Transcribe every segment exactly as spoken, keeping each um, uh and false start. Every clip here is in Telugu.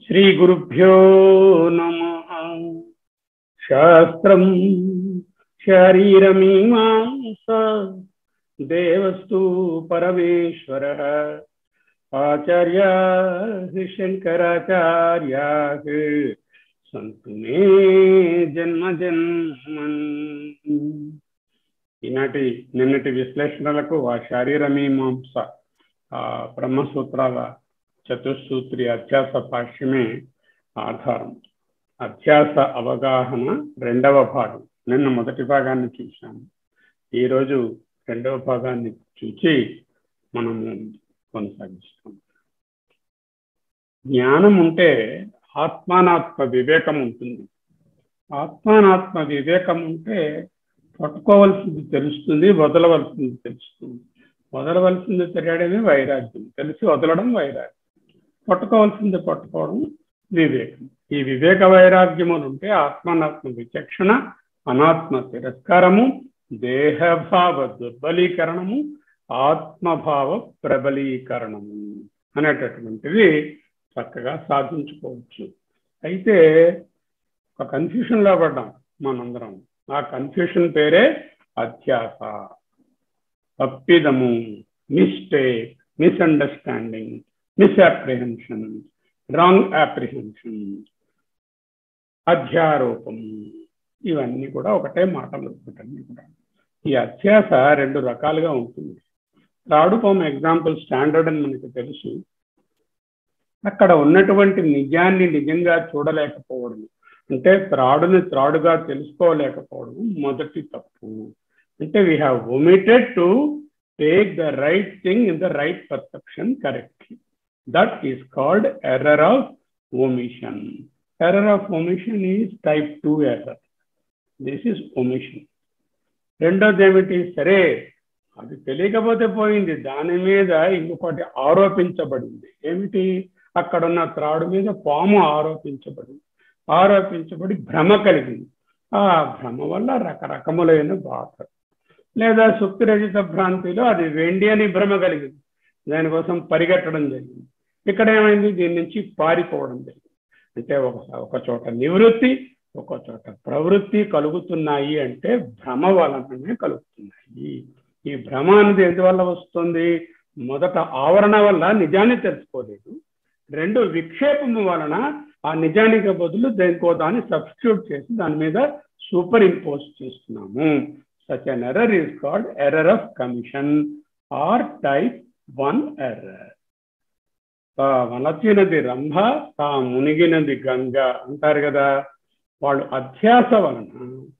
శ్రీ గురుభ్యో నమః. శాస్త్రం శరీరమీమాంస దేవస్తు పరమేశ్వర ఆచార్య శంకరాచార్య సంతు మే జన్మ జన్మన్. ఈనాటి నిన్నటి విశ్లేషణలకు ఆ శారీరమీమాంస బ్రహ్మసూత్రాల చతుస్సూత్రి అధ్యాస భాష్యమే ఆధారం. అధ్యాస అవగాహన రెండవ భాగం. నిన్న మొదటి భాగాన్ని చూసాము. ఈరోజు రెండవ భాగాన్ని చూసి మనము కొనసాగిస్తాం. జ్ఞానం ఉంటే ఆత్మానాత్మ వివేకం ఉంటుంది. ఆత్మానాత్మ వివేకం ఉంటే పట్టుకోవలసింది తెలుస్తుంది, వదలవలసింది తెలుస్తుంది. వదలవలసింది తెలియడమే వైరాగ్యం, తెలిసి వదలడం వైరాగ్యం. పట్టుకోవాల్సింది పట్టుకోవడం వివేకం. ఈ వివేక వైరాగ్యములు ఉంటే ఆత్మానాత్మ విచక్షణ, అనాత్మ తిరస్కారము, దేహభావ దుర్బలీకరణము, ఆత్మభావ ప్రబలీకరణము అనేటటువంటివి చక్కగా సాధించుకోవచ్చు. అయితే ఒక కన్ఫ్యూషన్లో పడ్డాం మనందరం. ఆ కన్ఫ్యూషన్ పేరే అధ్యాస, తప్పిదము, mistake, misunderstanding, misapprehension, wrong apprehension, అధ్యారోపం. ఇవన్నీ కూడా ఒకటే మాటలు అనుకుంటాను కూడా. ఈ అధ్యాస రెండు రకాలుగా ఉంటుంది. త్రాడు పాము ఎగ్జాంపుల్ స్టాండర్డ్ అని మనకు తెలుసు. అక్కడ ఉన్నటువంటి నిజాన్ని నిజంగా చూడలేకపోవడం, అంటే త్రాడుని త్రాడుగా తెలుసుకోలేకపోవడం మొదటి తప్పు. అంటే we have omitted to take the right thing in the right perception correctly. That is called error of omission. Error of omission is type two error. This is omission. రెండోది ఏమిటి? సరే అది తెలియకపోతే పోయింది, దాని మీద ఇంకొకటి ఆరోపించబడింది. ఏమిటి? అక్కడున్న త్రాడు మీద పాము ఆరోపించబడింది. ఆరోపించబడి భ్రమ కలిగింది. ఆ భ్రమ వల్ల రకరకములైన బాధ, లేదా సుక్తిరహిత భ్రాంతిలో అది వెండి అని భ్రమ కలిగింది. దానికోసం పరిగెట్టడం జరిగింది. ఇక్కడ ఏమైంది? దీని నుంచి పారిపోవడం జరిగింది. అంటే ఒక ఒక చోట నివృత్తి, ఒక చోట ప్రవృత్తి కలుగుతున్నాయి. అంటే భ్రమ వలననే కలుగుతున్నాయి. ఈ భ్రమ అనేది ఎందువల్ల వస్తుంది? మొదట ఆవరణ వల్ల నిజాన్ని తెలుసుకోలేదు. రెండు, విక్షేపము వలన ఆ నిజానికి బదులు దేనికో దాన్ని సబ్స్టిట్యూట్ చేసి దాని మీద సూపర్ ఇంపోజ్ చేస్తున్నాము. Such an error is called error of commission or type one error. వలచినది రంభ, తా మునిగినది గంగ అంటారు కదా. వాళ్ళు అధ్యాస వలన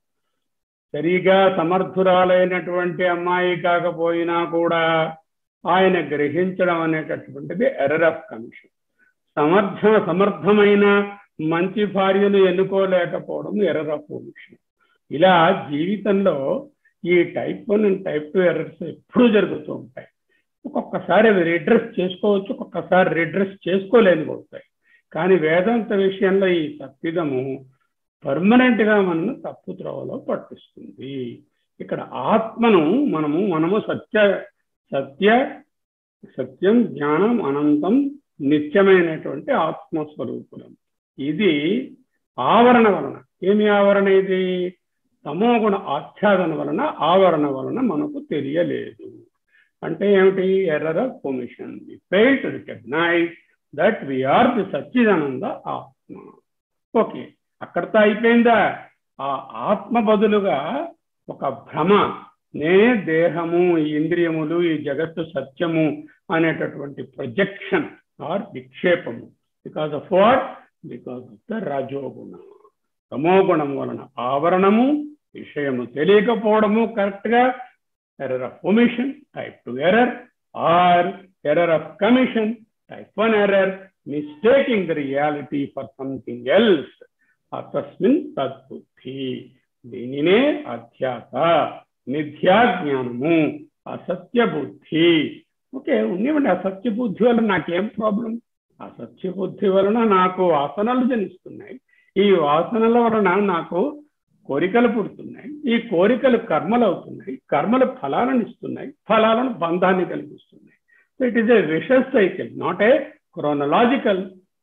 సరిగా సమర్థురాలైనటువంటి అమ్మాయి కాకపోయినా కూడా ఆయన గ్రహించడం అనేటటువంటిది ఎర్రర్ ఆఫ్ కమిషన్. సమర్థ సమర్థమైన మంచి భార్యను ఎన్నుకోలేకపోవడం ఎర్రర్ ఆఫ్ ఒమిషన్. ఇలా జీవితంలో ఈ type one and type two errors ఎప్పుడూ జరుగుతూ ఉంటాయి. ఒక్కొక్కసారి అవి రిడ్రెస్ చేసుకోవచ్చు, ఒక్కొక్కసారి రిడ్రెస్ చేసుకోలేని పోతాయి. కానీ వేదాంత విషయంలో ఈ తప్పిదము పర్మనెంట్గా మనను తప్పు త్రోవలో పట్టిస్తుంది. ఇక్కడ ఆత్మను మనము మనము సత్య సత్య సత్యం, జ్ఞానం, అనంతం, నిత్యమైనటువంటి ఆత్మస్వరూపులం. ఇది ఆవరణ వలన. ఏమి ఆవరణ ఇది? తమోగుణ ఆచ్ఛాదన వలన, ఆవరణ వలన మనకు తెలియలేదు. అంటే ఏమిటి? Error of omission. We fail to recognise that we are the సచ్చిదానంద ఆత్మ. ఓకే, అక్కడితో అయిపోయిందా? ఆ ఆత్మ బదులుగా ఒక భ్రమ, నేనే దేహము, ఈ ఇంద్రియములు, ఈ జగత్తు సత్యము అనేటటువంటి ప్రొజెక్షన్ ఆర్ విక్షేపము. Because of what? Because of the రజోగుణ. తమోగుణం వలన ఆవరణము, విషయము తెలియకపోవడము. కరెక్ట్గా error of omission type two error, or error of commission type one error, mistaking the reality for something else. అతస్మిన్ తద్బుద్ధి. దీనినే అధ్యాస, మిథ్యా జ్ఞానము, అసత్య బుద్ధి. ఓకే, ఉన్నివ్వండి. అసత్య బుద్ధి వలన నాకేం ప్రాబ్లం? అసత్య బుద్ధి వలన నాకు వాసనలు జనిస్తున్నాయి. ఈ వాసనల వలన నాకు కోరికలు పుడుతున్నాయి. ఈ కోరికలు కర్మలు అవుతున్నాయి. కర్మలు ఫలాలను ఇస్తున్నాయి. ఫలాలను బంధాన్ని కలిగిస్తున్నాయి. So it is a vicious cycle, not a chronological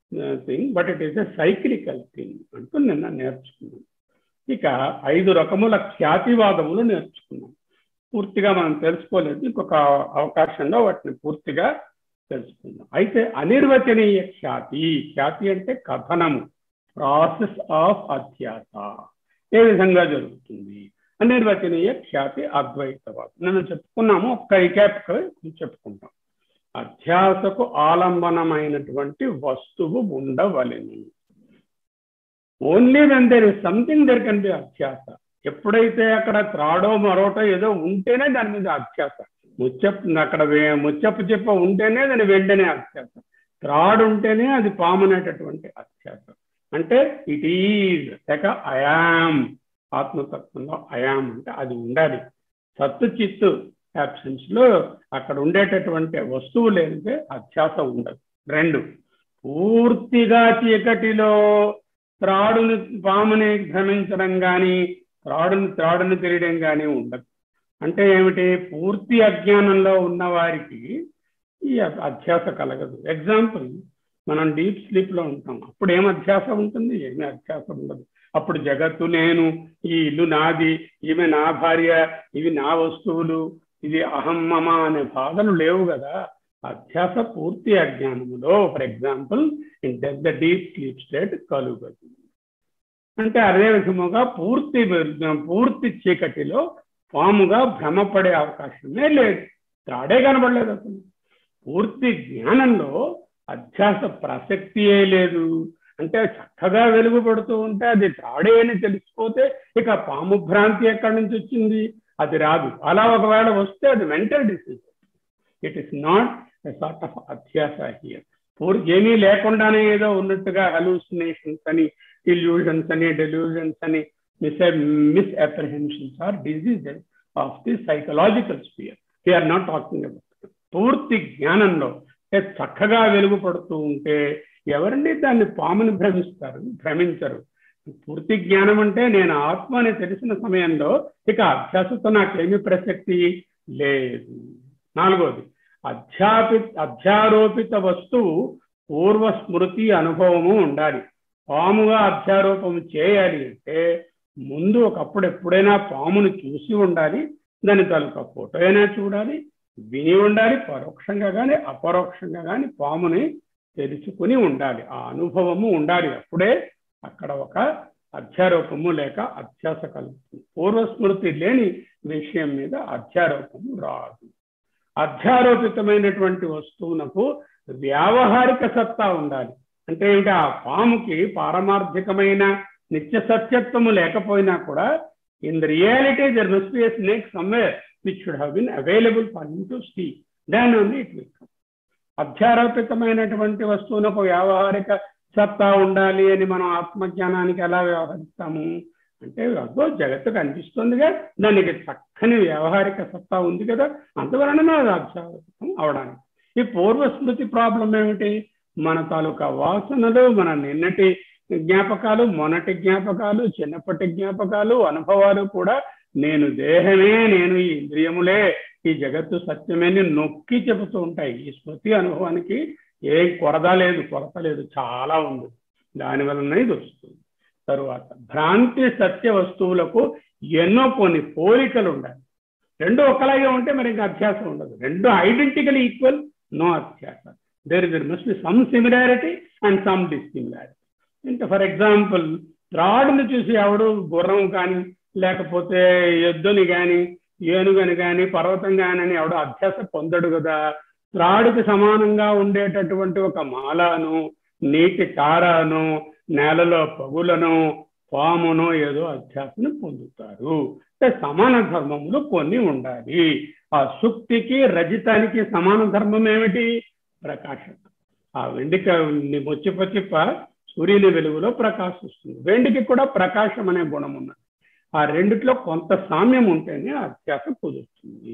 thing, but it is a cyclical thing అంటూ నిన్న నేర్చుకున్నాం. ఇక ఐదు రకముల ఖ్యాతివాదములు నేర్చుకున్నాం. పూర్తిగా మనం తెలుసుకోలేదు, ఇంకొక అవకాశంలో వాటిని పూర్తిగా తెలుసుకుందాం. అయితే అనిర్వచనీయ ఖ్యాతి, ఖ్యాతి అంటే కథనము, ప్రాసెస్ ఆఫ్ అధ్యాస ఏ విధంగా జరుగుతుంది. అనిర్వచనీయ ఖ్యాతి అద్వైతవాదం నేను చెప్పుకున్నాము, ఒక్క రికాప్ చెప్పుకుంటాం. అధ్యాసకు ఆలంబనమైనటువంటి వస్తువు ఉండవలెను. Only when there is something there can be అధ్యాస. ఎప్పుడైతే అక్కడ త్రాడో మరోటో ఏదో ఉంటేనే దాని మీద అధ్యాస. ముచ్చప్పు అక్కడ ముచ్చప్పు చెప్ప ఉంటేనే దాని వెంటనే అధ్యాస. త్రాడు ఉంటేనే అది పామునేటటువంటి అధ్యాస. అంటే ఇట్ ఈజ్ లేక అయామ్, ఆత్మతత్వంలో అయామ్ అంటే అది ఉండాలి. సత్తు చిత్తు యాబ్సెన్స్ లో అక్కడ ఉండేటటువంటి వస్తువు లేనిదే అధ్యాస ఉండదు. రెండు, పూర్తిగా చీకటిలో త్రాడుని పాముని భ్రమించడం కానీ త్రాడుని త్రాడుని తెలియడం కానీ ఉండదు. అంటే ఏమిటి, పూర్తి అజ్ఞానంలో ఉన్న వారికి ఈ అధ్యాస కలగదు. ఎగ్జాంపుల్, మనం డీప్ స్లీప్ లో ఉంటాం, అప్పుడు ఏం అధ్యాస ఉంటుంది? ఏమీ అధ్యాస ఉండదు. అప్పుడు జగత్తు నేను, ఈ ఇల్లు నాది, ఈమె నా భార్య, ఇవి నా వస్తువులు, ఇది అహం మమ అనే బాధలు లేవు కదా. అధ్యాస పూర్తి అజ్ఞానములో, for example in death the deep sleep state కలుగదు. అంటే అదే విధముగా పూర్తి పూర్తి చీకటిలో పాముగా భ్రమపడే అవకాశమే లేదు. త్రాడే కనబడలేదు అసలు. పూర్తి జ్ఞానంలో అధ్యాస ప్రసక్తియే లేదు. అంటే చక్కగా వెలుగుపడుతూ ఉంటే అది త్రాడే అని తెలిసిపోతే ఇక పాము భ్రాంతి ఎక్కడి నుంచి వచ్చింది? అది రాదు. అలా ఒకవేళ వస్తే అది mental disease. It is not a sort of అధ్యాస హియర్. పూర్తి ఏమీ లేకుండానే ఏదో ఉన్నట్టుగా హలూసినేషన్స్ అని, ఇల్యూషన్స్ అని, డెల్యూషన్స్ అని, miss misapprehensions or diseases of the psychological sphere. We are not talking about. పూర్తి జ్ఞానంలో చక్కగా వెలుగుపడుతూ ఉంటే ఎవరండి దాన్ని పాముని భ్రమిస్తారు? భ్రమించరు. పూర్తి జ్ఞానం అంటే నేను ఆత్మ అని తెలిసిన సమయంలో ఇక అధ్యాసతో నాకేమీ ప్రసక్తి లేదు. నాలుగోది, అధ్యాపి అధ్యారోపిత వస్తువు పూర్వ స్మృతి అనుభవము ఉండాలి. పాముగా అధ్యారోపం చేయాలి అంటే ముందు ఒకప్పుడు ఎప్పుడైనా పామును చూసి ఉండాలి, దాని తాలూకా ఫోటో అయినా చూడాలి, విని ఉండాలి, పరోక్షంగా కానీ అపరోక్షంగా కానీ పాముని తెలుసుకుని ఉండాలి. ఆ అనుభవము ఉండాలి. అప్పుడే అక్కడ ఒక అధ్యారోపము లేక అధ్యాస కలుగుతుంది. పూర్వస్మృతి లేని విషయం మీద అధ్యారోపము రాదు. అధ్యారోపితమైనటువంటి వస్తువునకు వ్యావహారిక సత్తా ఉండాలి. అంటే ఏమిటి? ఆ పాముకి పారమార్థికమైన నిత్య సత్యత్వము లేకపోయినా కూడా in the reality there must be a snake somewhere which should have been available for him to see. Then only it will come. అధ్యారోపితమైనటువంటి వస్తువునకు వ్యావహారిక సత్తా ఉండాలి అని మనం ఆత్మజ్ఞానానికి ఎలా వ్యవహరిస్తాము అంటే, అదో జగత్తు కనిపిస్తుందిగా, దానికి చక్కని వ్యావహారిక సత్తా ఉంది కదా, అంతవలన అది అధ్యారోపితం అవడానికి. ఈ పూర్వస్మృతి ప్రాబ్లం ఏమిటి? మన తాలూకా వాసనలు, మన నిన్నటి జ్ఞాపకాలు, మొన్నటి జ్ఞాపకాలు, చిన్నప్పటి జ్ఞాపకాలు, అనుభవాలు కూడా నేను దేహమే, నేను ఈ ఇంద్రియములే, ఈ జగత్తు సత్యమేని నొక్కి చెబుతూ ఉంటాయి. ఈ స్మృతి అనుభవానికి ఏం కొరద లేదు, కొరత లేదు, చాలా ఉంది. దానివలన ఇది వస్తుంది. తరువాత భ్రాంతి సత్య వస్తువులకు ఎన్నో కొన్ని పోలికలు ఉండాలి. రెండు ఒకలాగే ఉంటే మరి ఇంకా అధ్యాసం ఉండదు. రెండు ఐడెంటికల్ ఈక్వల్, నో అధ్యాస. There there must be some similarity and some dissimilarity. అంటే ఫర్ ఎగ్జాంపుల్, త్రాడుని చూసి ఎవడు గుర్రం కానీ లేకపోతే ఎద్దుని కానీ ఏనుగని కానీ పర్వతం కానీ అని ఎవడో అధ్యాస పొందడు కదా. త్రాడుకి సమానంగా ఉండేటటువంటి ఒక మాలను, నీటి కారాను, నేలలో పగులను, పామును ఏదో అధ్యాసను పొందుతారు. అంటే సమాన ధర్మములు కొన్ని ఉండాలి. ఆ సుక్తికి రజితానికి సమాన ధర్మం ఏమిటి? ప్రకాశం. ఆ వెండిక ముచ్చిప చిప్ప సూర్యుని వెలుగులో ప్రకాశిస్తుంది. వెండికి కూడా ప్రకాశం అనే గుణం ఉన్నది. ఆ రెండిట్లో కొంత సామ్యం ఉంటేనే అధ్యాస కుదురుతుంది.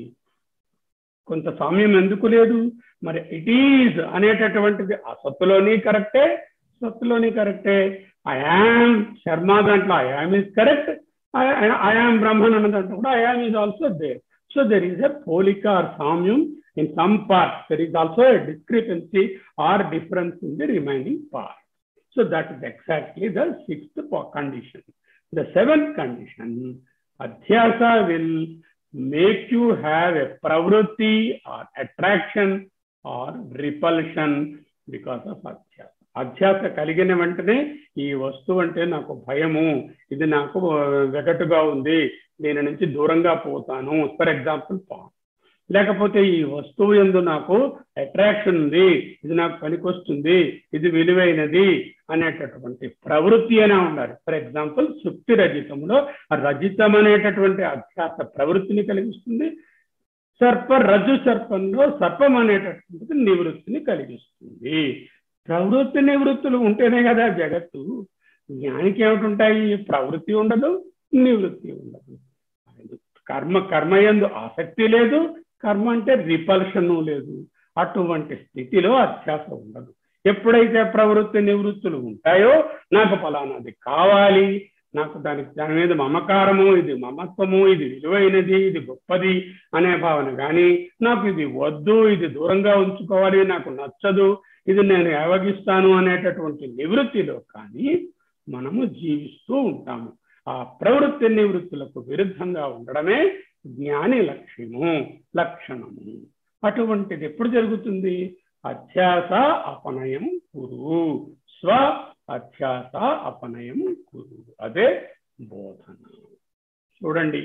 కొంత సామ్యం ఎందుకు లేదు? మరి ఇట్ ఈజ్ అనేటటువంటిది ఆ సత్తులోని కరెక్టే, సత్తులోని కరెక్టే. ఐఆమ్ శర్మ దాంట్లో ఐఆమ్ ఈజ్ కరెక్ట్, ఐఆమ్ బ్రహ్మన్ అన్న దాంట్లో కూడా I am is also there. So there is a పోలిక ఆర్ సామ్యం in some parts. There is also a discrepancy or difference in the remaining part. So that is exactly the sixth condition. The seventh condition, adhyasa will make you have a pravrutti or attraction or repulsion because of adhyasa. అధ్యాస కలిగిన వెంటనే ఈ వస్తువు అంటే నాకు భయము, ఇది నాకు వెగటుగా ఉంది, దీని నుంచి దూరంగా పోతాను. ఫర్ ఎగ్జాంపుల్ పాము. లేకపోతే ఈ వస్తువు యందు నాకు అట్రాక్షన్ ఉంది, ఇది నాకు పనికొస్తుంది, ఇది విలువైనది అనేటటువంటి ప్రవృత్తి అనే ఉండాలి. ఫర్ ఎగ్జాంపుల్ సుక్తి రజితంలో రజితం అనేటటువంటి అధ్యాస ప్రవృత్తిని కలిగిస్తుంది. సర్ప రజ్జు సర్పంలో సర్పం అనేటటువంటిది నివృత్తిని కలిగిస్తుంది. ప్రవృత్తి నివృత్తులు ఉంటేనే కదా జగత్తు. జ్ఞానికి ఏమిటి? ప్రవృత్తి ఉండదు, నివృత్తి ఉండదు. కర్మ కర్మయందు ఆసక్తి లేదు, కర్మ అంటే రిపల్షను లేదు. అటువంటి స్థితిలో అధ్యాస ఉండదు. ఎప్పుడైతే ప్రవృత్తి నివృత్తులు ఉంటాయో నాకు ఫలానాది కావాలి, నాకు దానికి దాని మీద మమకారము, ఇది మమత్వము, ఇది విలువైనది, ఇది గొప్పది అనే భావన కానీ, నాకు ఇది వద్దు, ఇది దూరంగా ఉంచుకోవాలి, నాకు నచ్చదు, ఇది నేను అవగిస్తాను అనేటటువంటి నివృత్తిలో కానీ మనము జీవిస్తూ ఉంటాము. ఆ ప్రవృత్తి నివృత్తులకు విరుద్ధంగా ఉండడమే జ్ఞాని లక్ష్యము, లక్షణము. అటువంటిది ఎప్పుడు జరుగుతుంది? అధ్యాస అపనయం కురు, స్వ అధ్యాస అపనయం కురు, అదే బోధన. చూడండి,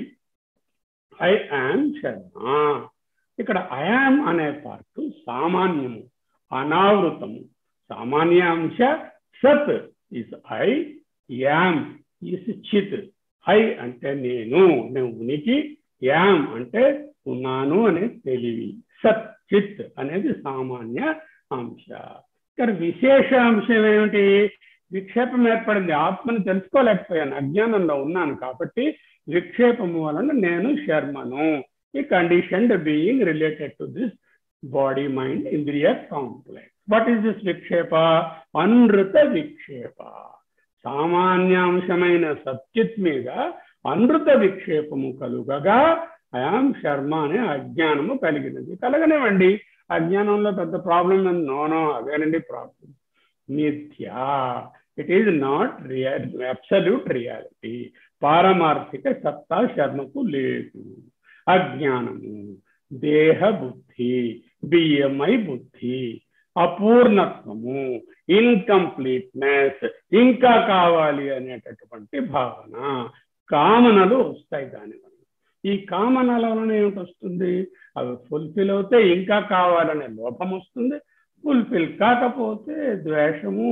ఐ యామ్ శర్మ. ఇక్కడ ఐ యామ్ అనే పార్ట్ సామాన్యము, అనావృతము. సామాన్యాంశ సత్ ఇస్ ఐ, యామ్ ఇస్ చిత్. ఐ అంటే నేను, నేను ఉనికి, యామ్ అంటే ఉన్నాను అనే తెలివి, సత్ చిత్ అనేది సామాన్య అంశ. ఇక్కడ విశేష అంశం ఏమిటి? విక్షేపం ఏర్పడింది, ఆత్మను తెలుసుకోలేకపోయాను, అజ్ఞానంలో ఉన్నాను కాబట్టి విక్షేపము వలన నేను శర్మను. ఈ conditioned being related to this body mind ఇంద్రియ కాంప్లెక్స్. వాట్ ఈస్ దిస్ విక్షేప? అనృత విక్షేప. సామాన్యాంశమైన సత్చిత్ మీద అనృత విక్షేపము కలుగగా ఐయామ్ శర్మ అనే అజ్ఞానము కలిగినది. కలగనివ్వండి, అజ్ఞానంలో పెద్ద ప్రాబ్లం నోనో, అదేనండి ప్రాబ్లం. మిథ్యా, it is not real, absolute reality. పారమార్థిక సత్తా శర్మకు లేదు. అజ్ఞానము, దేహ బుద్ధి, బిఎంఐ బుద్ధి, అపూర్ణత్వము, ఇన్కంప్లీట్నెస్, ఇంకా కావాలి అనేటటువంటి భావన, కామనలు వస్తాయి దానివల్ల. ఈ కామనల వలన ఏమిటి వస్తుంది? అవి ఫుల్ఫిల్ అవుతే ఇంకా కావాలనే లోపం వస్తుంది, ఫుల్ఫిల్ కాకపోతే ద్వేషము,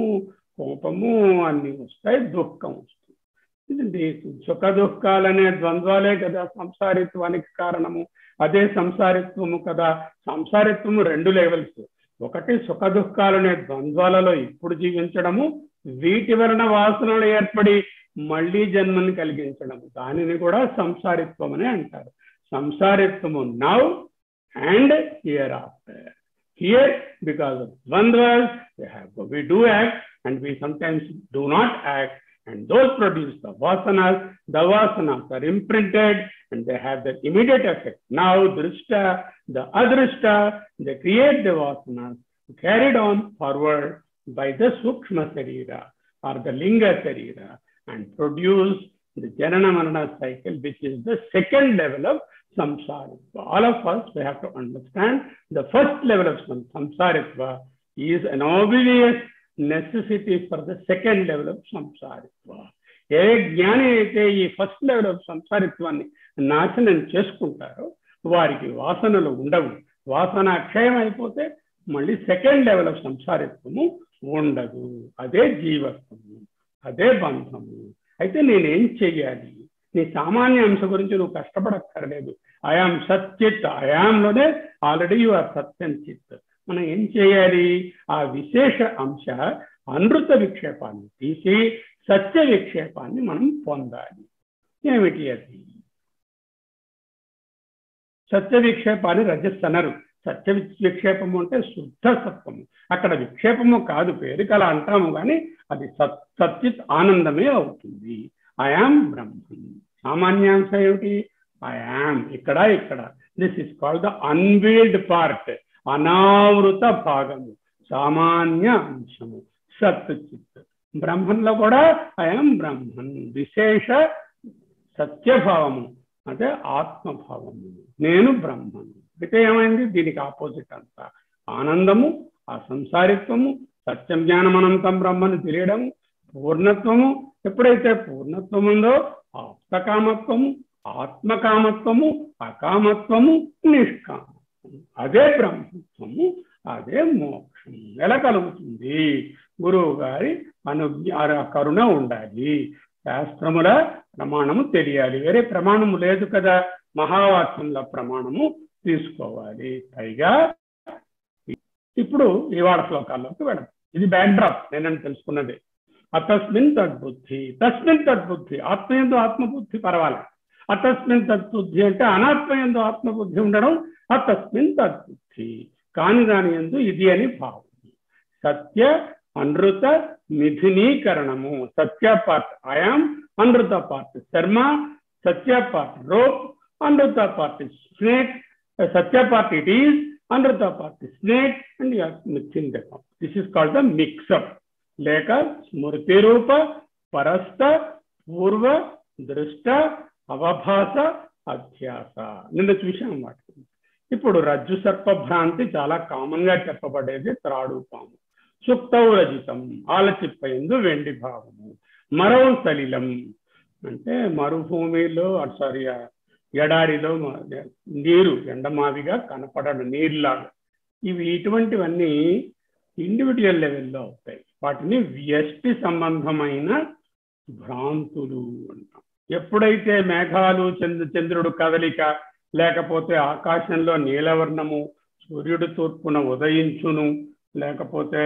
కోపము అన్నీ వస్తాయి, దుఃఖం వస్తుంది. ఇది సుఖ దుఃఖాలనే ద్వంద్వాలే కదా సంసారిత్వానికి కారణము. అదే సంసారిత్వము కదా. సంసారిత్వము రెండు లెవెల్స్. ఒకటి సుఖ దుఃఖాలనే ద్వంద్వాలలో ఇప్పుడు జీవించడము, వీటి వలన వాసనలు ఏర్పడి మళ్ళీ జన్మని కలిగించడం, దానిని కూడా సంసారిత్వం అని అంటారు. సంసారిత్వము now and here after. Here, because of dvandvas, we have we do act and we sometimes do not act, and those produce the vasanas. The vasanas are imprinted and they have the immediate effect. Now, drishta, the adrishta, they create the vasanas carried on forward by the sukshma sarira or the linga sarira and produce the janana marana cycle, which is the second level of samsaritva. All of us, we have to understand the first level of samsaritva is an obvious necessity for the second level of samsaritva. ఏ జ్ఞాని అయితే ఈ ఫస్ట్ లెవెల్ ఆఫ్ సంసారిత్వాన్ని నాశనం చేసుకుంటారో వారికి వాసనలు ఉండవు. వాసన అక్షయం అయిపోతే మళ్ళీ సెకండ్ లెవెల్ ఆఫ్ సంసారిత్వము ఉండదు. అదే జీవత్వము, అదే బంధము. అయితే నేనేం చెయ్యాలి? నీ సామాన్య అంశ గురించి నువ్వు కష్టపడక్కర్లేదు. ఐఆమ్ సత్చిత్, ఐఆమ్లోనే ఆల్రెడీ యు ఆర్ సత్యం చిత్. మనం ఏం చేయాలి? ఆ విశేష అంశ అనృత విక్షేపాన్ని తీసి సత్య విక్షేపాన్ని మనం పొందాలి. ఏమిటి అది? సత్య విక్షేపాన్ని రజస్సు అనరు. సత్య విక్షేపము అంటే శుద్ధ సత్వము. అక్కడ విక్షేపము కాదు, పేరుకి అలా అంటాము, కానీ అది సత్ సచ్చిత్ ఆనందమే అవుతుంది. ఐఆమ్ బ్రహ్మన్. సామాన్యాంశ ఏమిటి? ఐఆమ్ ఇక్కడ ఇక్కడ. This is called the unveiled part, అనావృత భాగము, సామాన్య అంశము, సత్ చిత్. బ్రహ్మన్లో కూడా అయం బ్రహ్మన్ విశేష సత్యభావము అంటే ఆత్మభావము, నేను బ్రహ్మను. అయితే ఏమైంది, దీనికి ఆపోజిట్ అంతా ఆనందము, అసంసారిత్వము, సత్యం జ్ఞానం అనంతం బ్రహ్మను తెలియడము, పూర్ణత్వము. ఎప్పుడైతే పూర్ణత్వం ఉందో ఆప్తకామత్వము, ఆత్మకామత్వము, అకామత్వము, నిష్కామత్వము, అదే బ్రహ్మత్వము, అదే మోక్షం. ఎలా కలుగుతుంది? గురువు గారి అనుజ్ఞ కరుణ ఉండాలి, శాస్త్రముల ప్రమాణము తెలియాలి. వేరే ప్రమాణము లేదు కదా, మహావాక్యంలో ప్రమాణము తీసుకోవాలి. పైగా ఇప్పుడు ఇవాళ శ్లోకాల్లోకి వెళ్ళడం, ఇది బ్యాక్ డ్రాప్ నేనని తెలుసుకున్నది. అతస్మిన్ తద్బుద్ధి, తస్మిన్ తద్బుద్ధి, ఆత్మయందు ఆత్మబుద్ధి పర్వాలేదు. అతస్మిన్ తద్బుద్ధి అంటే అనాత్మయందు ఆత్మబుద్ధి ఉండడం, అతస్మిన్ తద్బుద్ధి కాని దాని యందు ఇది అని భావం. సత్య అనృత మిథునీకరణము, సత్య పార్ట్ ఐఆమ్, అనృత పార్ట్ శర్మ, సత్య పార్ట్ రోప్, అనృత పార్ట్ స్నేక్, సత్య పార్ట్ ఇట్ ఈస్, అనృత part snake, and you are mixing that up. This is called the mix up, లేక స్మృతి రూప పరస్థ పూర్వ దృష్ట అవభాస అధ్యాస. నిన్న చూసాం వాటి. ఇప్పుడు రజ్జు సర్ప భ్రాంతి చాలా కామన్ గా చెప్పబడేది త్రాడు పాము. సుప్తౌ రజితం, ఆలచిప్పయందు వెండి భావము. మరౌ సలిలం అంటే మరుభూమిలో సారీ ఎడారిలో నీరు ఎండమావిగా కనపడడం, నీరులాగా. ఇవి ఇటువంటివన్నీ ఇండివిజువల్ లెవెల్లో అవుతాయి. వాటిని వ్యష్టి సంబంధమైన భ్రాంతులు అంటాం. ఎప్పుడైతే మేఘాలు, చంద్ర చంద్రుడు కదలిక, లేకపోతే ఆకాశంలో నీలవర్ణము, సూర్యుడు తూర్పున ఉదయించును, లేకపోతే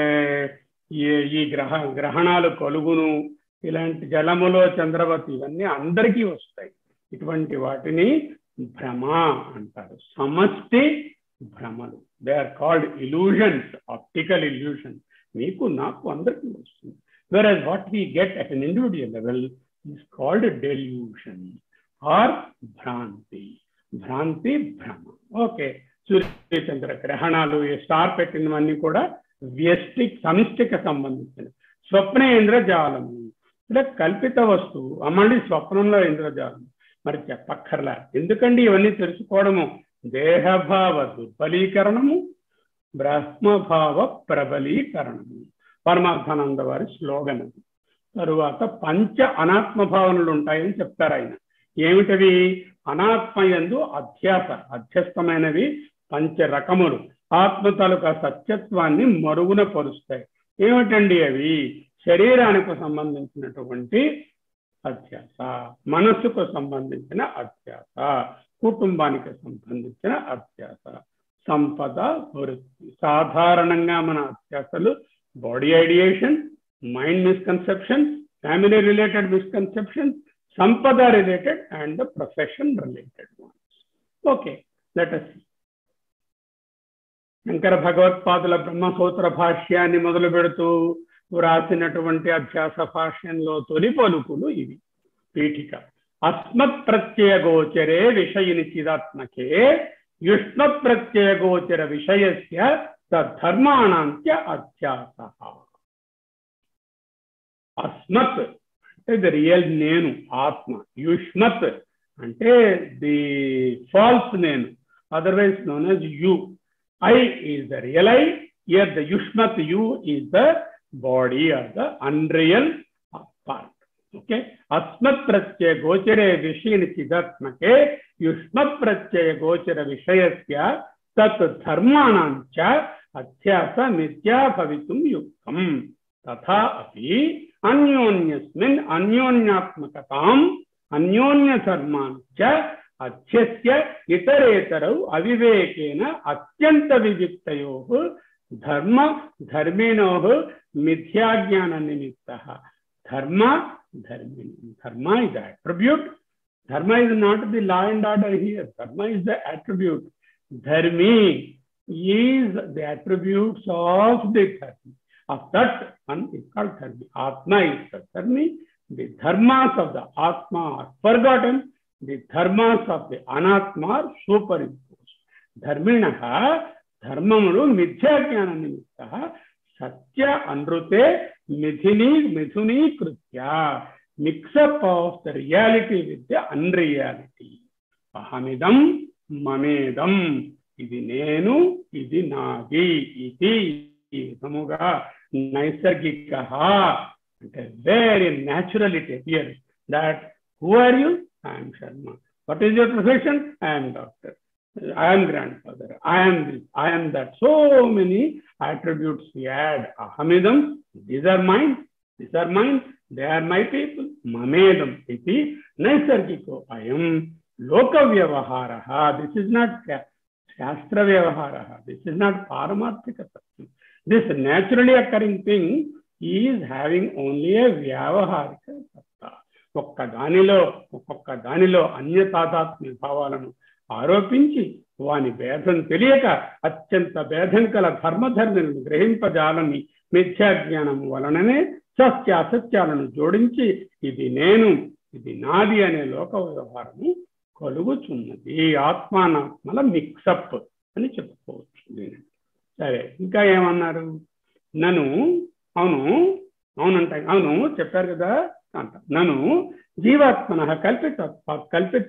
ఈ ఈ గ్రహ గ్రహణాలు కలుగును, ఇలాంటి జలములో చంద్రవతి, ఇవన్నీ అందరికీ వస్తాయి. ఇటువంటి వాటిని భ్రమ అంటారు, సమష్టి భ్రమలు. They are called illusions, optical illusion. మీకు నాకు అందరికీ వస్తుంది. whereas what we get at an individual level is called delusion or భ్రాంతి. భ్రాంతి భ్రమ. ఓకే, సూర్యచంద్ర గ్రహణాలు, స్టార్ పెట్టినవన్నీ కూడా వ్యష్టి సమిష్టికి సంబంధించిన. స్వప్న ఇంద్రజాలము ఇలా కల్పిత వస్తువు, మళ్ళీ స్వప్నంలో ఇంద్రజాలం. మరి చెప్పక్కర్లా, ఎందుకండి ఇవన్నీ తెలుసుకోవడము? దేహభావ దుర్బలీకరణము, బ్రహ్మభావ ప్రబలీకరణము, పరమార్థానంద వారి స్లోగన్. తరువాత పంచ అనాత్మ భావనలు ఉంటాయని చెప్తారు ఆయన. ఏమిటవి? అనాత్మయందు అధ్యాస, అధ్యస్థమైనవి పంచ రకములు. ఆత్మ తాలూకా సత్యత్వాన్ని మరుగున పరుస్తాయి. ఏమిటండి అవి? శరీరానికి సంబంధించినటువంటి అధ్యాస, మనస్సుకు సంబంధించిన అధ్యాస, కుటుంబానికి సంబంధించిన అధ్యాస, సంపద వృత్తి. సాధారణంగా మన అధ్యాసలు body ideation, mind misconception, family related misconception, సంపద related and the profession related ones. Okay, let us see. Shankara భగవత్పాదుల బ్రహ్మసూత్ర భాష్యాన్ని మొదలు పెడుతూ వ్రాసినటువంటి అధ్యాస భాష్యంలో తొలి పలుకులు ఇవి. పీఠిక. అస్మత్ ప్రత్యయ గోచరే విషయిని చిదాత్మకే యుష్మ ప్రత్యయ గోచర విషయస్య తద్ధర్మాణాంత్య అధ్యాస. అస్మత్ అంటే ది రియల్ నేను, ఆత్మ. యుష్మత్ అంటే ది ఫాల్స్ నేను, otherwise known as you. I is the real I. Here the Yushmat you is the body or the unreal part. Okay. Asmat pratyaya gochare vishayini chidatmake Yushmat pratyaya gochara vishayasya tat dharmanancha adhyasa mithya bhavitum yuktam. Tatha api anyonyasmin anyonyatmakatam anyonya dharmancha అధ్యస్య ఇతరేతరౌ అవివేకేన అత్యంత వివిక్తయో ధర్మ ధర్మిణోః మిథ్యాజ్ఞాన నిమిత్తః. ధర్మ ధర్మిణి. ధర్మ is the attribute. Dharma is not the law and order here. Dharma is the attribute. Dharmi is the attributes of the dharmi. Of that one is called dharmi. Atma is the dharmi. The dharmas of the Atma are forgotten. The dharmas of the anatma are superimposed. Dharminaha dharmamulu mithya jnana nimittah satya anrute మిథునీ మిథునీకృత్య mix up of the reality with the unreality. అహమిదం మమేదం, ఇది నేను, ఇది నాది, ఇది ఈ విధముగా నైసర్గిక అంటే very natural it appears that who are you? I am Sharma. What is your profession? I am doctor, I am grandfather, I am this, I am that. So many attributes we add. Ahamidam, these are mine, these are mine, they are my people. Mamedam iti naisargiko ayam loka vyavaharaha. This is not shastra vyavaharaha, this is not paramarthika satyam. This naturally occurring thing is having only a vyavaharika satta. ఒక్క దానిలో ఒక్కొక్క దానిలో అన్యతాదాత్మ్య భావాలను ఆరోపించి వాని భేదం తెలియక అత్యంత భేదం కల ధర్మధర్మలను గ్రహింపజాలని మిథ్యాజ్ఞానం వలననే సత్య అసత్యాలను జోడించి ఇది నేను, ఇది నాది అనే లోక వ్యవహారము కలుగుచున్నది. ఆత్మానాత్మల మిక్సప్ అని చెప్పుకోవచ్చు. సరే, ఇంకా ఏమన్నారు? నన్ను అవును అవునంట అవును చెప్పారు కదా అంట. నన్ను జీవాత్మన కల్పిత కల్పిత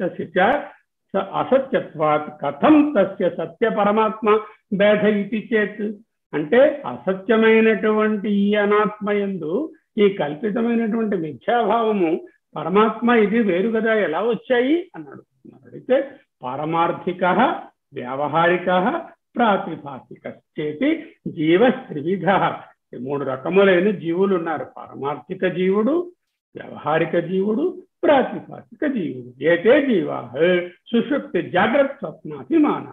అసత్యత్వాత్ కథం తస్య సత్య పరమాత్మ భేద ఇది చేత్. అంటే అసత్యమైనటువంటి ఈ అనాత్మ యందు ఈ కల్పితమైనటువంటి మిథ్యాభావము పరమాత్మ ఇది వేరు కదా ఎలా వచ్చాయి అని అడుగుతున్నారు. అయితే పారమార్థిక వ్యావహారిక ప్రాతిభాసిక చేతి జీవ త్రివిధ, మూడు రకములైన జీవులు ఉన్నారు. పారమార్థిక జీవుడు, వ్యవహారిక జీవుడు, ప్రాతిభాసిక జీవుడు. ఏతే జీవా సుషుప్తి జాగ్రత్త స్వప్నాభిమాన.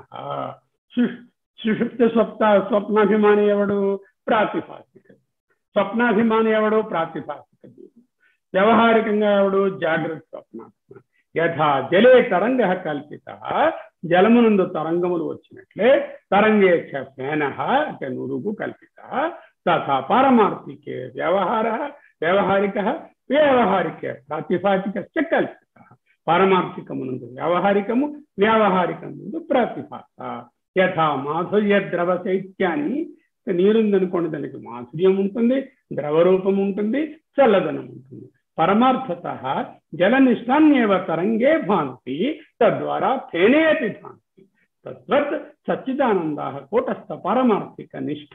సుషుప్తి స్వప్న స్వప్నాభిమాని ఎవడు? ప్రాతిభాసిక. స్వప్నాభిమాని ఎవడు? ప్రాతిభాసిక జీవుడు. వ్యవహారికంగా ఎవడు? జాగ్రత్త స్వప్నాభిమాని. యథా జలే తరంగ కల్పిత, జలమునందు తరంగములు వచ్చినట్లే తరంగేక్ష ఫేన అంటే నురుగు కల్పిత. తథా పారమార్థికే వ్యవహార వ్యవహారిక వ్యవహారిక ప్రాతిభాసిక కల్పిత. పారమార్థికమునందు వ్యవహారికము, వ్యవహారికమునందు ప్రాతిభాస. యథా మాధుర్య ద్రవ శైత్యాన్ని, నీరుందనుకోండి దానికి మాధుర్యం ఉంటుంది, ద్రవరూపం ఉంటుంది, చల్లదనం ఉంటుంది. పరమార్థత జలనిష్టాన్యేవ తరంగే భాంతి తద్వారా ఫేనేపి భాంతి. తద్వత్ సచ్చిదానందా కూటస్థ పారమార్థిక నిష్ఠ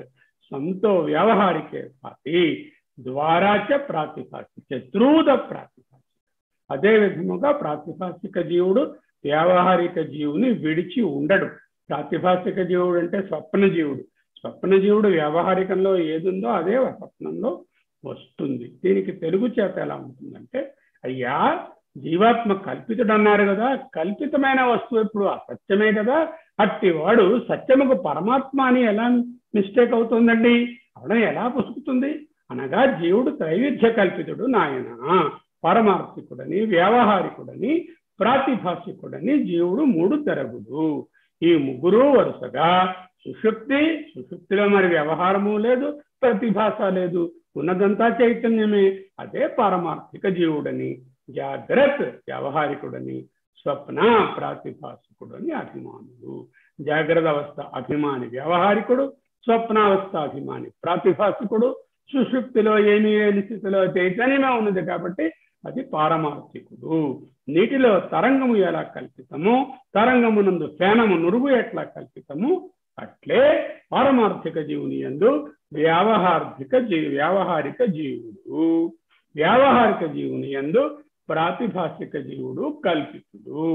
సంతో వ్యవహారికే భాతి ద్వారా చ ప్రాతిభాసిక త్రూద ప్రాతిభాసిక. అదే విధముగా ప్రాతిభాసిక జీవుడు వ్యావహారిక జీవుని విడిచి ఉండడు. ప్రాతిభాసిక జీవుడు అంటే స్వప్న జీవుడు. స్వప్న జీవుడు వ్యవహారికంలో ఏదుందో అదే స్వప్నంలో వస్తుంది. దీనికి తెలుగు చేత ఎలా ఉంటుందంటే, అయ్యా జీవాత్మ కల్పితుడు అన్నారు కదా, కల్పితమైన వస్తువు ఇప్పుడు అసత్యమే కదా, అట్టి వాడు సత్యముకు పరమాత్మ అని ఎలా మిస్టేక్ అవుతుందండి? అవడం ఎలా పుసుకుతుంది? అనగా జీవుడు త్రైవిధ్య కల్పితుడు నాయన. పరమార్థికుడని, వ్యవహారికుడని, ప్రాతిభాసికుడని జీవుడు మూడు తెరగుడు. ఈ ముగ్గురు వరుసగా సుషుప్తి, సుషుప్తిలో మరి వ్యవహారము లేదు, ప్రతిభాస లేదు, ఉన్నదంతా చైతన్యమే, అదే పారమార్థిక జీవుడని, జాగ్రత్త వ్యవహారికుడని, స్వప్న ప్రాతిభాసికుడని అభిమానుడు. జాగ్రత్త అవస్థ అభిమాని వ్యవహారికుడు, స్వప్నావస్థ అభిమాని ప్రాతిభాసికుడు. సుషుప్తిలో ఏమీ లేని స్థితిలో చైతన్యమే ఉన్నది కాబట్టి అది పారమార్థికుడు. నీటిలో తరంగము ఎలా కల్పితమో, తరంగమునందు ఫేనము నురుగు ఎట్లా కల్పితము, అట్లే పారమార్థిక జీవుని యందు వ్యావహారిక జీ వ్యావహారిక జీవుడు, వ్యావహారిక జీవుని యందు ప్రాతిభాసిక జీవుడు కల్పితుడు.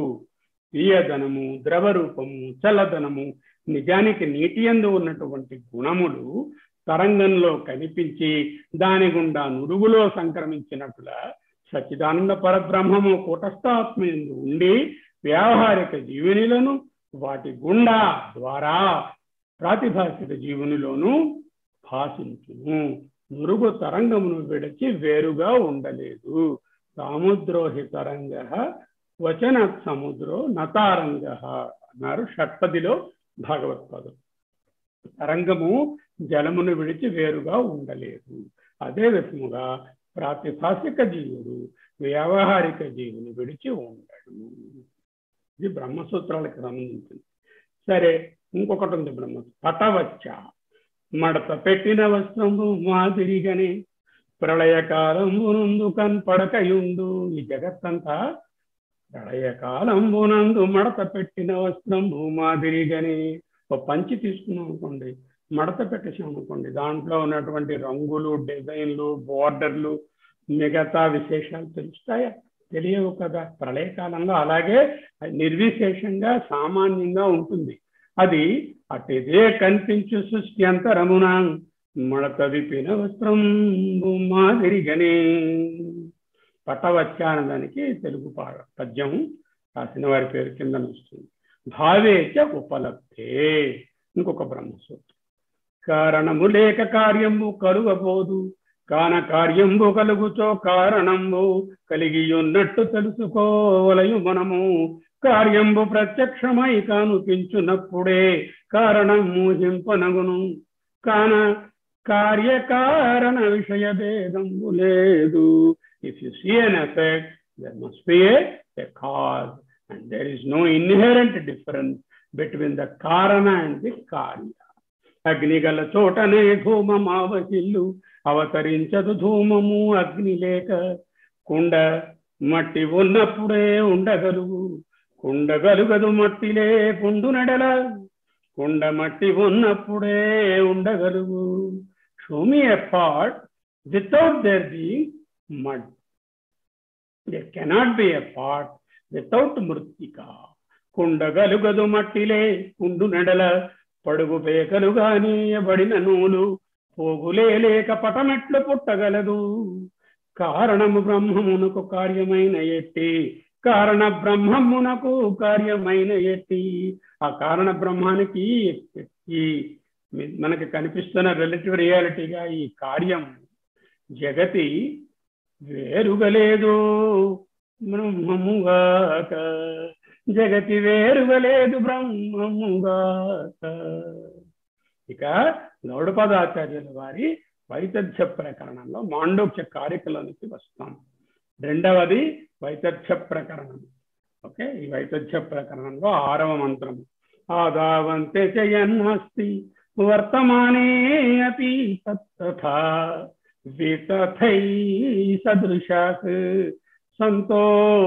తీయదనము, ద్రవరూపము, చల్లదనము నిజానికి నీటి యందు ఉన్నటువంటి గుణములు తరంగంలో కనిపించి దాని గుండా నురుగులో సంక్రమించినట్లుగా సచ్చిదానంద పరబ్రహ్మము కూటస్థాత్మ యందు ఉండి వ్యావహారిక జీవునిలను వాటి గుండా ద్వారా ప్రాతిభాసిక జీవునిలోను భాషించును. నురుగు తరంగమును విడిచి వేరుగా ఉండలేదు. సాముద్రోహి తరంగ వచన సముద్రో నతారంగ అన్నారు షట్పదిలో భగవత్పాదు. తరంగము జలమును విడిచి వేరుగా ఉండలేదు. అదే విధముగా ప్రాతిభాసిక జీవుడు వ్యావహారిక జీవుని విడిచి ఉండడు. ఇది బ్రహ్మసూత్రాలకు సంబంధించింది. సరే, ఇంకొకటి ఉంది బ్రహ్మ పటవచ్చ. మడత పెట్టిన వస్త్రము మాదిరిగనే ప్రళయకాలంబునందు కన్పడకయుండు. ఈ జగత్తంతా ప్రళయకాలంబునందు మడత పెట్టిన వస్త్రము మాదిరిగనే. ఒక పంచి తీసుకున్నాం అనుకోండి, మడత పెట్టేసాం అనుకోండి, దాంట్లో ఉన్నటువంటి రంగులు, డిజైన్లు, బోర్డర్లు, మిగతా విశేషాలు తెలుస్తాయా? తెలియవు కదా. ప్రళయకాలంలో అలాగే నిర్విశేషంగా సామాన్యంగా ఉంటుంది. అది అటిదే కనిపించు సృష్టి అంతరమున మడత విపిన వస్త్రం మాదిరిగనే. పట్టవచ్చానదానికి తెలుగు పాట పద్యం రాసిన వారి పేరు కింద వస్తుంది. భావేచ ఉపలబ్ధే ఇంకొక బ్రహ్మసూత్రం. కారణము లేక కార్యము కలుగబోదు, కాన కార్యంబు కలుగుచో కారణంబు కలిగి ఉన్నట్టు తెలుసుకోవలయు మనము. కార్యంబు ప్రత్యక్షమై కనిపించునప్పుడే కారణం ఊహింపనగును. కాన కార్యకారణ విషయ భేదంబు లేదు. If you see an effect, there must be a, a cause, and there is no inherent difference between the karana and the karya. అగ్నిగల చోటనే ధూమమావసిల్లు, అవతరించదు ధూమము అగ్ని లేక. కుండ మట్టి ఉన్నప్పుడే ఉండగలుగు, కుండగలుగదు మట్టి లేకుండు నడల. కుండ మట్టి ఉన్నప్పుడే ఉండగలుగు. Show me a pot without there being mud. There cannot be a pot without mritika. కుండగలుగదు మట్టిలే కుండు నడల. పడుగు పేకలుగానే బడిన నూలు, పోగులే లేక పటమెట్లు పుట్టగలదు. కారణము బ్రహ్మమునకు కార్యమైన ఎట్టి, కారణ బ్రహ్మమునకు కార్యమైన ఎట్టి. ఆ కారణ బ్రహ్మానికి ఈ మనకి కనిపిస్తున్న రిలేటివ్ రియాలిటీగా ఈ కార్యం జగతి వేరుగలేదు బ్రహ్మముగాక. జగతి వేరుగలేదు బ్రహ్మముగాక. ఇక గౌడపాదాచార్యుల వారి వైతథ్య ప్రకరణంలో మాండోక్య కారికలోనికి వస్తాం. రెండవది వైతథ్య ప్రకరణం. ఓకే, ఈ వైతథ్య ప్రకరణంలో ఆరవ మంత్రం. ఆదావంతే చయన్నస్తి వర్తమానే అపి తత్తథా వితథై సదృశాత్ సంతో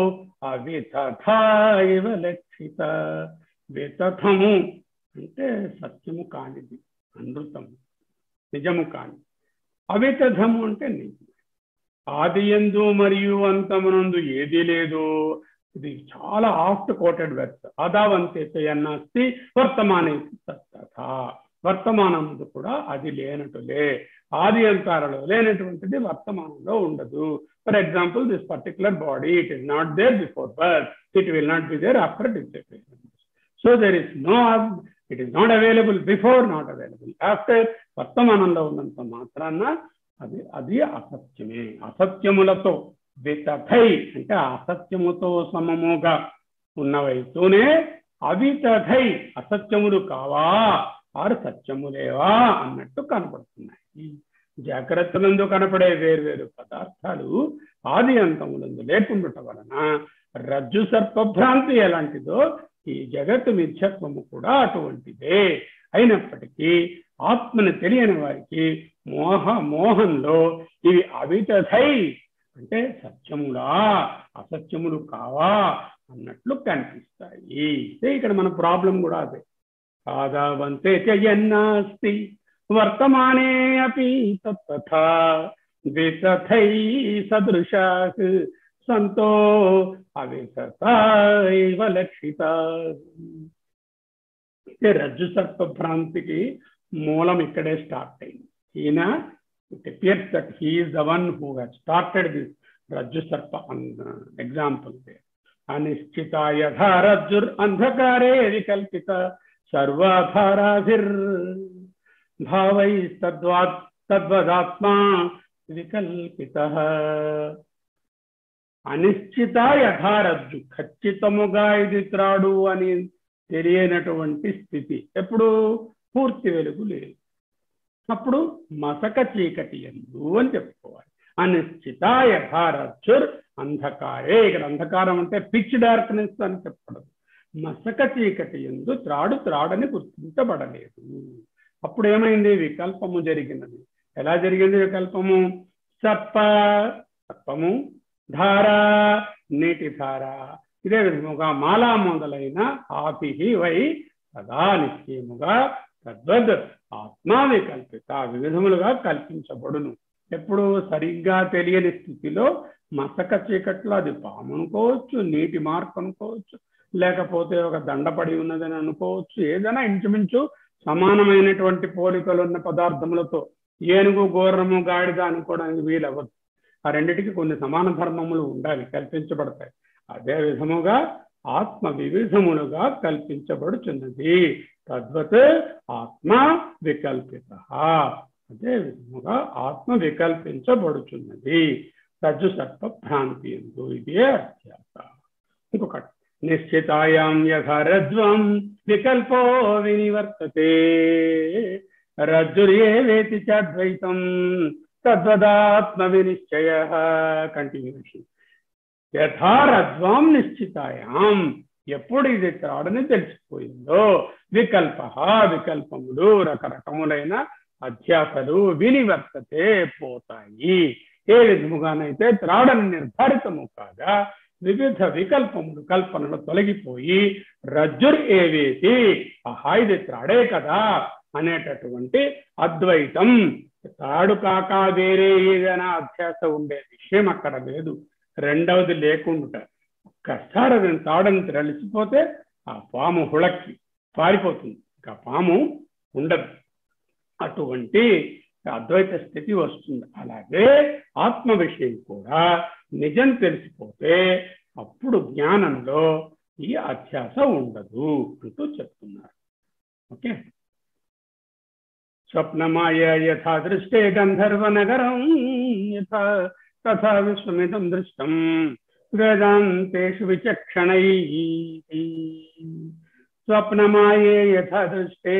అవితథా ఇవ లక్షిత. వితథము అంటే సత్యము కానిది, అనృతము, నిజము కాని. అవితథము అంటే నిజం. ఆది యందు మరియు అంతమునందు ఏది లేదు. ఇది చాలా ఆఫ్ట్ కోటెడ్ వెర్స్. ఆదావంతే చయన్నస్తి వర్తమానే తత్తథా. వర్తమానందు కూడా అది లేనటులే. ఆది అంతాలలో లేనటువంటిది వర్తమానంలో ఉండదు. For example, this particular body, it is not there before birth, it will not be there after disseparation. So there is no, it is not available before, not available after. వర్తమానంలో ఉన్నంత మాత్రాన అది అది అసత్యమే. అసత్యములతో వితథై అంటే అసత్యముతో సమముగా ఉన్నవైతూనే అవితథై అసత్యములు కావా ఆరు సత్యములేవా అన్నట్టు కనపడుతున్నాయి. జాగ్రత్తలందు కనపడే వేర్వేరు పదార్థాలు ఆది అంతములందు లేకుండటం వలన రజ్జు సర్పభ్రాంతి ఎలాంటిదో ఈ జగత్తు మిథ్యత్వము కూడా అటువంటిదే. అయినప్పటికీ ఆత్మను తెలియని వారికి మోహ మోహంలో ఇవి అవితథై అంటే సత్యములా అసత్యములు కావా అన్నట్లు కనిపిస్తాయి. ఇక్కడ మన ప్రాబ్లం కూడా అదే. ఆదావంతే చయన్నాస్తి వర్తమానే అపి తత్తథా వితథై సదృశాత్ సంతో అవితథా ఇవ లక్షిత. రజ్జు సర్ప భ్రాంతికి మూలం ఇక్కడే స్టార్ట్ అయింది. ఈయన it appears that he is the one who has started this rajju sarpa example there. Anischita yadha rajjur andhakare vikalpita sarvadharadhir bhavai tadvat tadvadatma vikalpita. Anischita yadha rajju ఖచ్చితముగా ఇది త్రాడు అని తెలియనటువంటి స్థితి. ఎప్పుడు పూర్తి వెలుగు లేదు, అప్పుడు మసక చీకటి ఎందు అని చెప్పుకోవాలి. అనిశ్చిత యథారజ్జుర్ అంధకారే. ఇక్కడ అంధకారం అంటే పిచ్ డార్క్నెస్ అని చెప్పడం. మసక చీకటి ఎందు త్రాడు త్రాడని గుర్తించబడలేదు. అప్పుడు ఏమైంది? వికల్పము జరిగినది. ఎలా జరిగింది వికల్పము? సప్ప సప్పము, ధార నీటి ధార, ఇదే విధముగా మాలా మొదలైన ఆపిహి వై సదా నిశ్చయముగా తద్వద్ ఆత్మా వికల్పిత వివిధములుగా కల్పించబడును. ఎప్పుడు? సరిగ్గా తెలియని స్థితిలో మసక చీకట్లో అది పాము అనుకోవచ్చు, నీటి మార్పు అనుకోవచ్చు, లేకపోతే ఒక దండపడి ఉన్నదని అనుకోవచ్చు. ఏదైనా ఇంచుమించు సమానమైనటువంటి పోలికలు ఉన్న పదార్థములతో ఏనుగు, గోర్రము, గాడిద అనుకోవడానికి వీలవ్వదు. ఆ రెండిటికి కొన్ని సమాన ధర్మములు ఉండాలి, కల్పించబడతాయి. అదే విధముగా ఆత్మ వివిధములుగా కల్పించబడుచున్నది. తద్వత్ ఆత్మ వికల్పిత, అదే విధముగా ఆత్మ వికల్పించబడుచున్నది రజ్జు సర్ప భ్రాంతి ఎందు. ఇదే అధ్యాస. ఇంకొకటి, నిశ్చితాయాం యథా రజ్వం వికల్పో వినివర్తతే రజ్జుర్యేవేతి చాద్వైతం తద్వదాత్మ వినిశ్చయ. కంటిన్యూషన్. యథా రజ్వాం నిశ్చితాయాం, ఎప్పుడు ఇది త్రాడని తెలిసిపోయిందో, వికల్ప వికల్పములు రకరకములైన అధ్యాసలు వినివర్తతే పోతాయి. ఏ విధముగానైతే త్రాడని నిర్ధారితము కాగా వివిధ వికల్పములు కల్పనలు తొలగిపోయి రజ్జుర్ ఏవేతి, ఆహా ఇది త్రాడే కదా అనేటటువంటి అద్వైతం, తాడు కాక వేరే ఏదైనా అధ్యాస ఉండే విషయం అక్కడ లేదు. రెండవది లేకుండా ఒక్కసారి అది తాడని తెలిసిపోతే ఆ పాము హుళక్కి పారిపోతుంది, ఇంకా పాము ఉండదు. అటువంటి అద్వైత స్థితి వస్తుంది. అలాగే ఆత్మ విషయం కూడా నిజం తెలిసిపోతే అప్పుడు జ్ఞానంలో ఈ అధ్యాస ఉండదు అంటూ చెప్తున్నారు. ఓకే. స్వప్నమాయ యథా దృష్టే గంధర్వ నగరం యథా తథా విశ్వమిదం దృష్టం వేదాంతేషు విచక్షణై. స్వప్నమాయే యథా దృష్టే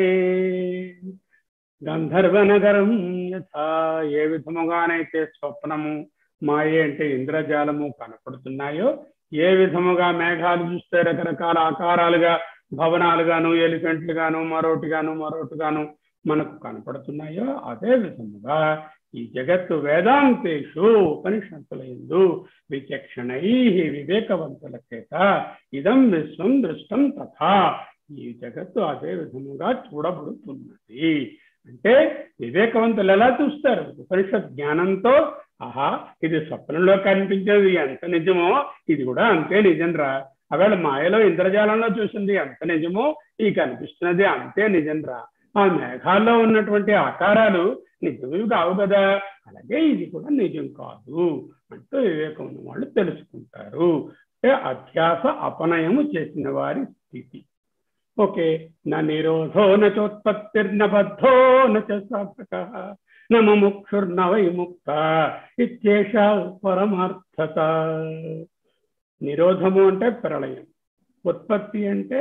గంధర్వ నగరం యథా, ఏ విధముగానైతే స్వప్నము, మాయే అంటే ఇంద్రజాలము కనపడుతున్నాయో, ఏ విధముగా మేఘాలు చూస్తే రకరకాల ఆకారాలుగా భవనాలుగాను, ఎలిఫెంట్లుగాను, మరోటిగాను మరోటిగాను మనకు కనపడుతున్నాయో, అదే విధముగా ఈ జగత్తు వేదాంతేషు ఉపనిషత్తుల యందు విచక్షణై వివేకవంతుల చేత ఇదం విశ్వం దృష్టం తథా, ఈ జగత్తు అదే విధముగా చూడబడుతున్నది. అంటే వివేకవంతులు ఎలా చూస్తారు? ఉపనిషత్ జ్ఞానంతో, ఆహా ఇది స్వప్నంలో కనిపించేది ఎంత నిజమో ఇది కూడా అంతే నిజం రా, అవేళ మాయలో ఇంద్రజాలంలో చూసింది ఎంత నిజమో ఈ కనిపిస్తున్నది అంతే నిజం రా, ఆ మేఘాల్లో ఉన్నటువంటి ఆకారాలు నిజమే కావు కదా, అలాగే ఇది కూడా నిజం కాదు అంటూ వివేకం ఉన్న వాళ్ళు తెలుసుకుంటారు. అంటే అధ్యాస అపనయము చేసిన వారి స్థితి. ఓకే. న నిరోధో నోత్పత్తిర్న బద్ధో నార్థక న ముముక్షుర్న వై ముక్త ఇత్యేష పరమార్థత. నిరోధము అంటే ప్రళయం, ఉత్పత్తి అంటే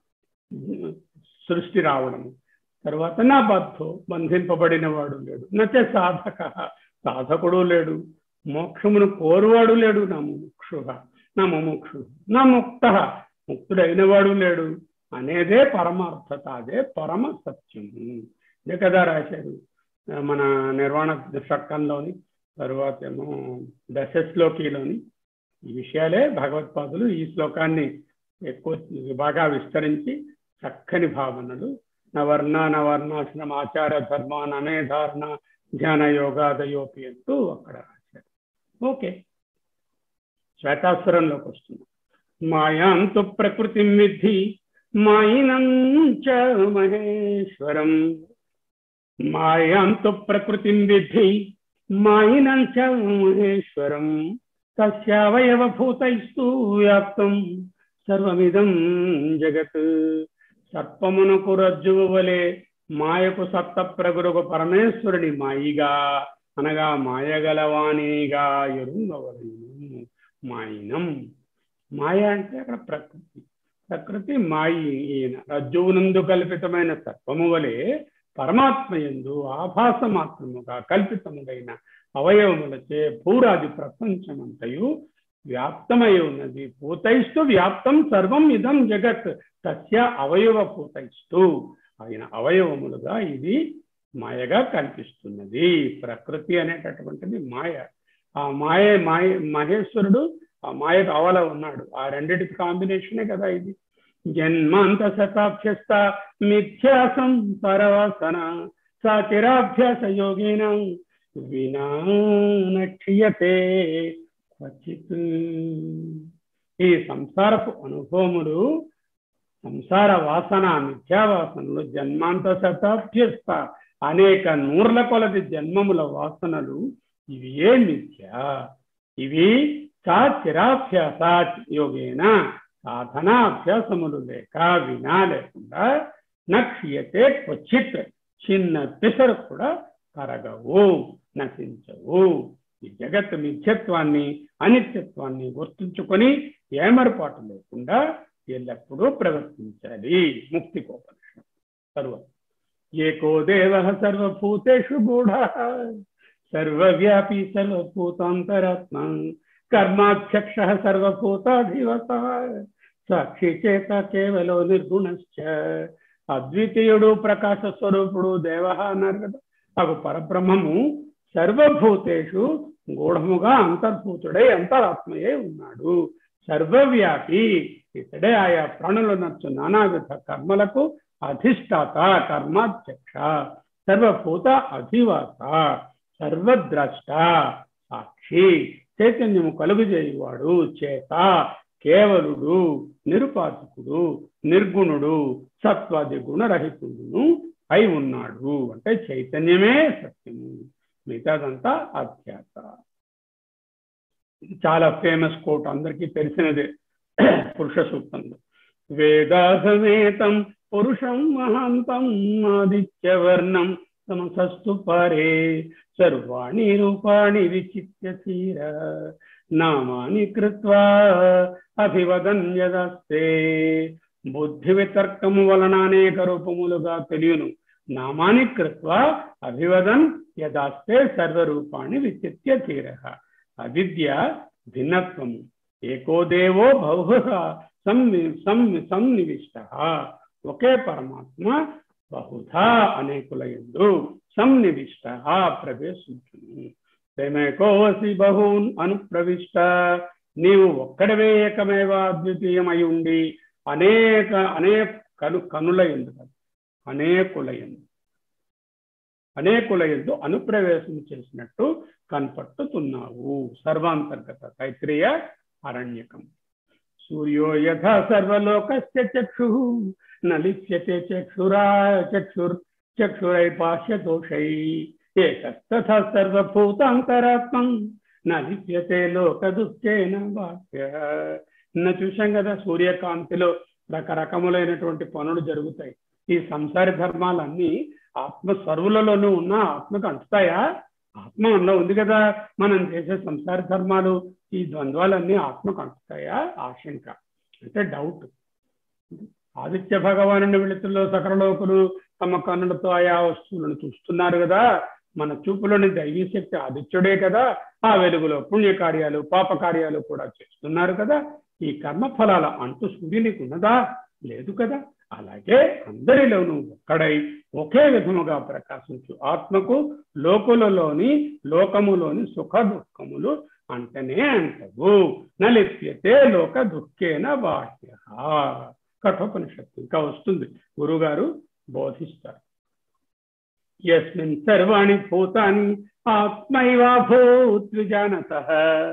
సృష్టి రావడము, తర్వాత నా బద్ధో బంధింపబడిన వాడు లేడు, నచ సాధక సాధకుడు లేడు, మోక్షమును కోరువాడు లేడు, నా ముముక్షు నా ముముక్షు నా ముక్త ముక్తుడైన వాడు లేడు అనేదే పరమార్థత, అదే పరమ సత్యము. ఇదే కదా రాశారు మన నిర్వాణ షట్కంలోని, తరువాత ఏమో దశశ్లోకిలోని. ఈ విషయాలే భగవత్పాదులు ఈ శ్లోకాన్ని ఎక్కువ బాగా విస్తరించి చక్కని భావనలు నవర్ణ నవర్ణాశ్రమ ఆచార ధర్మ నమే ధారణ ధ్యాన యోగాదయోపి అంటూ అక్కడ రాశారు. ఓకే. శ్వేతాసురంలోకి వస్తున్నాం. మాయాంతు ప్రకృతిం విద్ధి మాయినం చ మహేశ్వరం, మాయాంతు ప్రకృతిం విద్ధి మాయినం చ మహేశ్వరం తస్యావయవభూతైస్తు వ్యాప్తం సర్వమిదం జగత్. సర్పమునకు రజ్జువు వలె మాయకు సప్త ప్రగురుకు పరమేశ్వరుని మాయిగా అనగా మాయగలవాణిగా ఎరుంగవలను. మాయినం, మాయ అంటే అక్కడ ప్రకృతి, ప్రకృతి మాయి ఈయన. రజ్జువునందు కల్పితమైన సర్పము వలె పరమాత్మ యందు ఆభాస మాత్రముగా కల్పితములైన అవయవములచే భూరాది ప్రపంచమంతయు వ్యాప్తమై ఉన్నది. పూతైస్తూ వ్యాప్తం సర్వం ఇదం జగత్ తస్య అవయవ పూతైస్తూ. ఆయన అవయవములుగా ఇది మాయగా కనిపిస్తున్నది. ప్రకృతి అనేటటువంటిది మాయ. ఆ మాయ మాయ మహేశ్వరుడు ఆ మాయకు అవల ఉన్నాడు. ఆ రెండిటి కాంబినేషనే కదా ఇది. జన్మాంత శతాభ్యస్త మిథ్యాసం పరవాసన సాచిరాభ్యాస యోగిన వినా నక్ష్యతే క్వచిత్. ఈ సంసారపు అనుభవములు, సంసార వాసన, మిథ్యావాసనలు జన్మాంత శతాభ్యస్త అనేక నూర్ల కొలది జన్మముల వాసనలు ఇవి ఏ మిథ్య. ఇవి చా చిరాభ్యాస యోగేన సాధనాభ్యాసములు లేక వినా లేకుండా నక్ష్యతే క్వచిత్ చిన్న పిసరు కూడా కరగవు, నశించవు. ఈ జగత్ మిథ్యత్వాన్ని అనిత్యత్వాన్ని గుర్తుంచుకొని ఏమరపాటు లేకుండా ఎల్లప్పుడూ ప్రవర్తించాలి. ముక్తికోపనిషత్తు సర్వం. ఏకో దేవః సర్వభూతేషు గూఢః సర్వవ్యాపీ సర్వభూతాంతరాత్మా కర్మాధ్యక్షః సర్వభూతాధివసః సాక్షి చేత కేవలో నిర్గుణశ్చ. అద్వితీయుడు ప్రకాశ స్వరూపుడు దేవః అన్నారు కదా. అగు పరబ్రహ్మము సర్వభూతేషు గూఢముగా అంతర్భూతుడై అంతరాత్మయే ఉన్నాడు. సర్వవ్యాపి, ఇతడే ఆయా ప్రాణులు నచ్చు నానావిధ కర్మలకు అధిష్టాత, కర్మాధ్యక్ష, సర్వభూత అధివాస, సర్వద్రష్ట, సాక్షి, చైతన్యము కలుగుజేయువాడు, చేత, కేవలుడు, నిరుపాధికుడు, నిర్గుణుడు, సత్వాది గుణరహితుడును అయి ఉన్నాడు. అంటే చైతన్యమే సత్యము, మిగతాదంతా అధ్యాస. ఇది చాలా ఫేమస్ కోట్, అందరికీ తెలిసినదే పురుష సూక్తంలో. వేదాసమేతం పురుషం మహాంతం ఆదిత్యవర్ణం సమసస్తు పరే సర్వాణి రూపాణి విచిత్య తీర నామాని కృత్వా అభివదన్ యదస్తే. బుద్ధి వితర్కము వలన అనేక రూపములుగా తెలియను. నామాని కృత్వా అభివదన్ యదాస్తే సర్వరూపాణి విచిత్య తీర. అవిద్య భిన్నత్వము. ఏకో దేవో బహుః సంవి సంవి సన్నివిష్ట. ఒకే పరమాత్మ బహుధా అనేకుల యందు సన్నివిష్ట ప్రవేశించును. ప్రేమేకోసి బహూన్ అనుప్రవిష్ట. నీవు ఒక్కడవే ఏకమేవ అద్వితీయమై ఉండి అనేక అనేక కను కనుల యందు అనేకుల యందు అనేకుల యందు అనుప్రవేశం చేసినట్టు కనపట్టుతున్నావు. సర్వాంతర్గత తైత్రీయ అరణ్యకం. సూర్యో యథా సర్వలోకస్య చక్షుః న లిప్యతే చక్షురా చక్షుర్ చక్షురైపాశ్యతోషై ఏకస్తథా సర్వభూతాంతరాత్మం న లిప్యతే లోకదుఃఖేన వాక్యః. నిన్న చూశాం కదా, సూర్యకాంతిలో రకరకములైనటువంటి పనులు జరుగుతాయి. ఈ సంసార ధర్మాలన్నీ ఆత్మ సర్వులలోనూ ఉన్న ఆత్మకు అంటుతాయా? ఆత్మ మనలో ఉంది కదా. మనం చేసే సంసార ధర్మాలు, ఈ ద్వంద్వాలన్నీ ఆత్మకు అంటుతాయా? ఆశంక, అంటే డౌట్. ఆదిత్య భగవాను వెళుతుల్లో సకలలోకులు తమ కన్నులతో ఆయా వస్తువులను చూస్తున్నారు కదా. మన చూపులోని దైవీ శక్తి ఆదిత్యుడే కదా. ఆ వెలుగులో పుణ్యకార్యాలు పాపకార్యాలు కూడా చేస్తున్నారు కదా. ఈ కర్మ ఫలాల అంటూ సూర్యునికి ఉన్నదా? లేదు కదా. అలాగే అందరిలోనూ ఒక్కడై ఒకే విధముగా ప్రకాశించు ఆత్మకు లోకులలోని లోకములోని సుఖ దుఃఖములు అంటనే అంటవు. నలిప్యతే లోక దుఃఖేన బాహ్య. కఠోపనిషత్తు ఇంకా వస్తుంది, గురుగారు బోధిస్తారు. యస్మిన్ సర్వాణి భూతాని ఆత్మైవాభూత్ విజానతః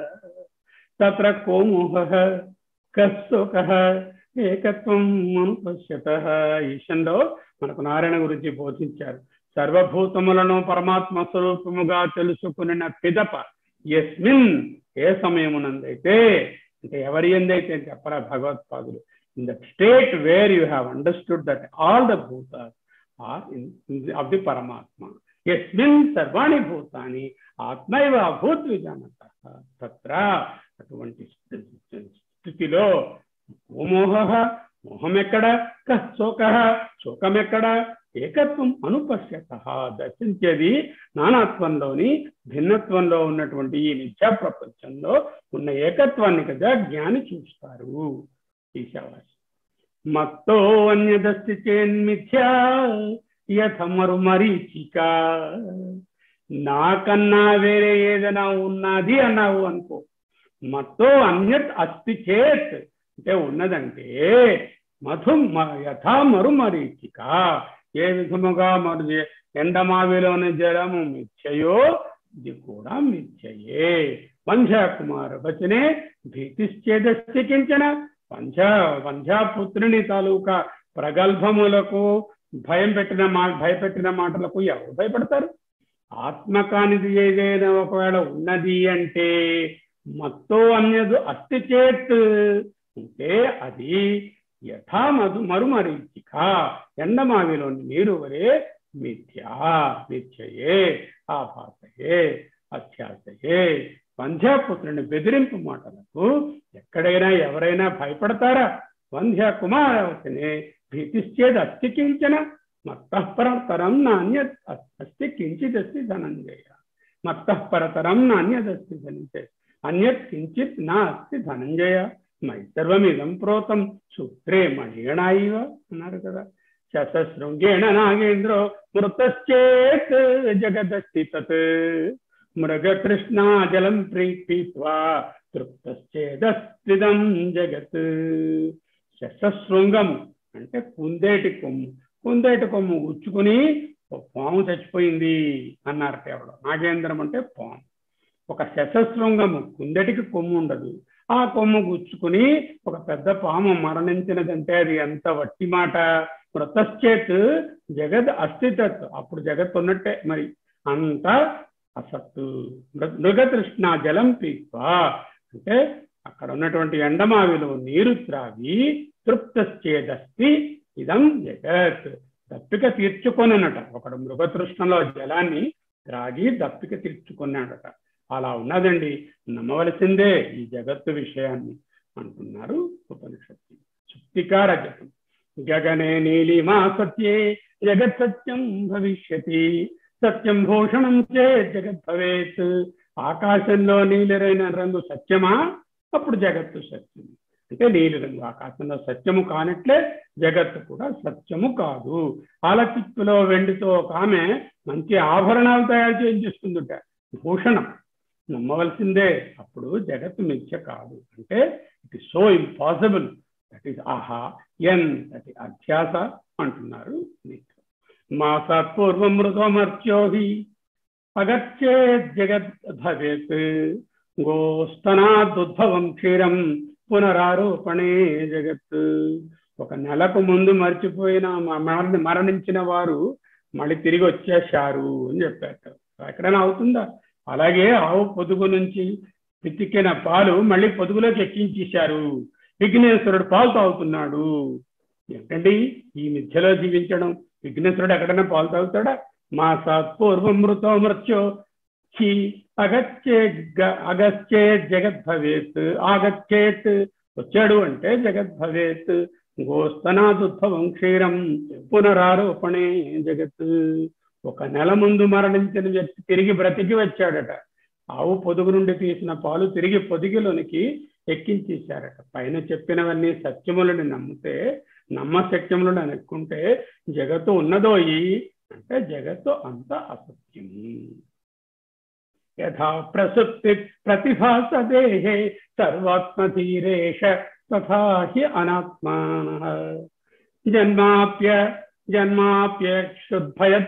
తత్ర కో మోహః కస్సుఖః ఏకత్వం అనుపశ్యతః. ఈశంలో మనకు నారాయణ గురించి బోధించారు. సర్వభూతములను పరమాత్మ స్వరూపముగా తెలుసుకున్న పిదప యస్మిన్, ఏ సమయమునందైతే, అంటే ఎవరి ఎందైతే చెప్పరా భగవత్పాదులు, in that state where you have understood that all the భూతాస్ ఆర్ ఆఫ్ ది పరమాత్మ. యస్మిన్ సర్వాణి భూతాని ఆత్మైవ అభూత్ విజానతః తత్ర, అటువంటి స్థితిలో మోహ, మోహం ఎక్కడ, శోక, శోకం ఎక్కడ, ఏకత్వం అనుపశ్యత, దర్శించేది నానాత్వంలోని భిన్నత్వంలో ఉన్నటువంటి ఈ నిత్య ప్రపంచంలో ఉన్న ఏకత్వాన్ని కదా జ్ఞాని చూస్తారు. ఈశావాసి మత్తో అన్యదస్తి చేన్మిథ్యా యథ మరుమరీచిక. నాకన్నా వేరే ఏదైనా ఉన్నది అన్నావు అనుకో, మత్తో అన్యత్ అస్తి చేత్ అంటే ఉన్నదంటే మధు యథా మరుమరీచిక, ఏ విధముగా మరు ఎండమావిలోని జలము మిథ్యయో ఇది కూడా మిథ్యయే. వంధ్యాకుమార వచనే భీతిశ్చేదస్తి కించన. వంధ్యా వంధ్యాపుత్రుని తాలూకా ప్రగల్భములకు భయం పెట్టిన మా భయపెట్టిన మాటలకు ఎవరు భయపడతారు? ఆత్మకానిది ఏదైనా ఒకవేళ ఉన్నది అంటే మత్తో అన్యదు అస్తి చేత్ అంటే అది యథా మధు మరుమరీచిక, ఎండమావిలోని నీరు వరే మిథ్యా, మిథ్యయే, ఆభాసయే, అధ్యాసయే. వంధ్యాపుత్రుని బెదిరింపు మాటలకు ఎక్కడైనా ఎవరైనా భయపడతారా? వంధ్యా కుమారవసనే భీతిశ్చేద్ అస్తి కించన మత్తఃపరతరం నాణ్యత్ అస్తి కించిదస్తి ధనంజయ. మత్తఃపరతరం నాణ్యదస్తి ధనంజయ, అన్యత్ కించిత్ నా అస్తి ధనంజయ. మై సర్వమిదం ప్రోతం సూత్రే మణిగణ ఇవ అన్నారు కదా. శతశృంగేణ నాగేంద్రో మృతశ్చేత్ జగదస్తి తత్ మృగతృష్ణా జలం పీత్వా తృప్తశ్చేదస్తిదం జగత్. శతశృంగము అంటే కుందేటి కొమ్ము, కుందేటి కొమ్ము ఉచ్చుకుని పాము చచ్చిపోయింది అన్నారు ఎవడో. నాగేంద్రం అంటే పాము. ఒక శతశృంగము, కుందేటికి కొమ్ము ఉండదు, ఆ కొమ్ము గుచ్చుకుని ఒక పెద్ద పాము మరణించినదంటే అది ఎంత వట్టి మాట. మృతశ్చేత్ జగద్ అస్థితత్, అప్పుడు జగత్ ఉన్నట్టే. మరి అంత అసత్తు. మృగతృష్ణ జలం పీత్వా అంటే అక్కడ ఉన్నటువంటి ఎండమావిలో నీరు త్రాగి తృప్తశ్చేదస్తి ఇదం జగత్, దప్పిక తీర్చుకొనట. ఒకడు మృగతృష్ణలో జలాన్ని త్రాగి దప్పిక తీర్చుకున్నాడట. అలా ఉన్నదండి, నమ్మవలసిందే ఈ జగత్తు విషయాన్ని అంటున్నారు ఉపనిషత్తు. సుప్తికార జపం. గగనే నీలిమా సత్యే జగత్ సత్యం భవిష్యతి, సత్యం భూషణం చే జగత్ భవేత్. ఆకాశంలో నీలిరైన రంగు సత్యమా, అప్పుడు జగత్తు సత్యం. అంటే నీలి రంగు ఆకాశంలో సత్యము కానట్లే జగత్తు కూడా సత్యము కాదు. ఆలకిత్తులో వెండితో ఒక ఆమె మంచి ఆభరణాలు తయారు చేయించేస్తుందట, భూషణం. నమ్మవలసిందే, అప్పుడు జగత్తు మిథ్య కాదు. అంటే it is so impossible, that is ఆహా ఎన్, దట్ ఈస్ అధ్యాస అంటున్నారు. మా సత్పూర్వం మృతమర్త్యోహి అగచ్చే జగత్ భవేత్, గోస్తనాదుద్భవం క్షీరం పునరారోపణే జగత్. ఒక నెలకు ముందు మర్చిపోయిన మరణించిన వారు మళ్ళీ తిరిగి వచ్చేశారు అని చెప్పారు. ఎక్కడైనా అవుతుందా? అలాగే ఆవు పొదుగు నుంచి పితికిన పాలు మళ్ళీ పొదుగులోకి ఎక్కించేశారు. విఘ్నేశ్వరుడు పాలు తాగుతున్నాడు. ఏంటండి ఈ మిథ్యలో జీవించడం? విఘ్నేశ్వరుడు ఎక్కడైనా పాలు తాగుతాడా? మా సత్పూర్వం మృతో మృత్యో హి అగచ్చే అగచ్చే జగత్ భవేత్. ఆగచ్చేత్ వచ్చాడు అంటే జగత్ భవేత్. గోస్తనాదుద్భవం క్షీరం పునరారోపణే జగత్. ఒక నెల ముందు మరణించిన వ్యక్తి తిరిగి బ్రతికి వచ్చాడట. ఆవు పొదుగు నుండి తీసిన పాలు తిరిగి పొదిగిలోనికి ఎక్కించేశారట. పైన చెప్పినవన్నీ సత్యములని నమ్మితే, నమ్మ సత్యములను అనుకుంటే జగత్తు ఉన్నదోయి అంటే జగత్తు అంత అసత్యము. యథా ప్రసుప్తి ప్రతిభాసదేహే సర్వాత్మధీరేష తథా హి అనాత్మానః. జన్మాప్య జన్మాప్యక్షుద్భయత్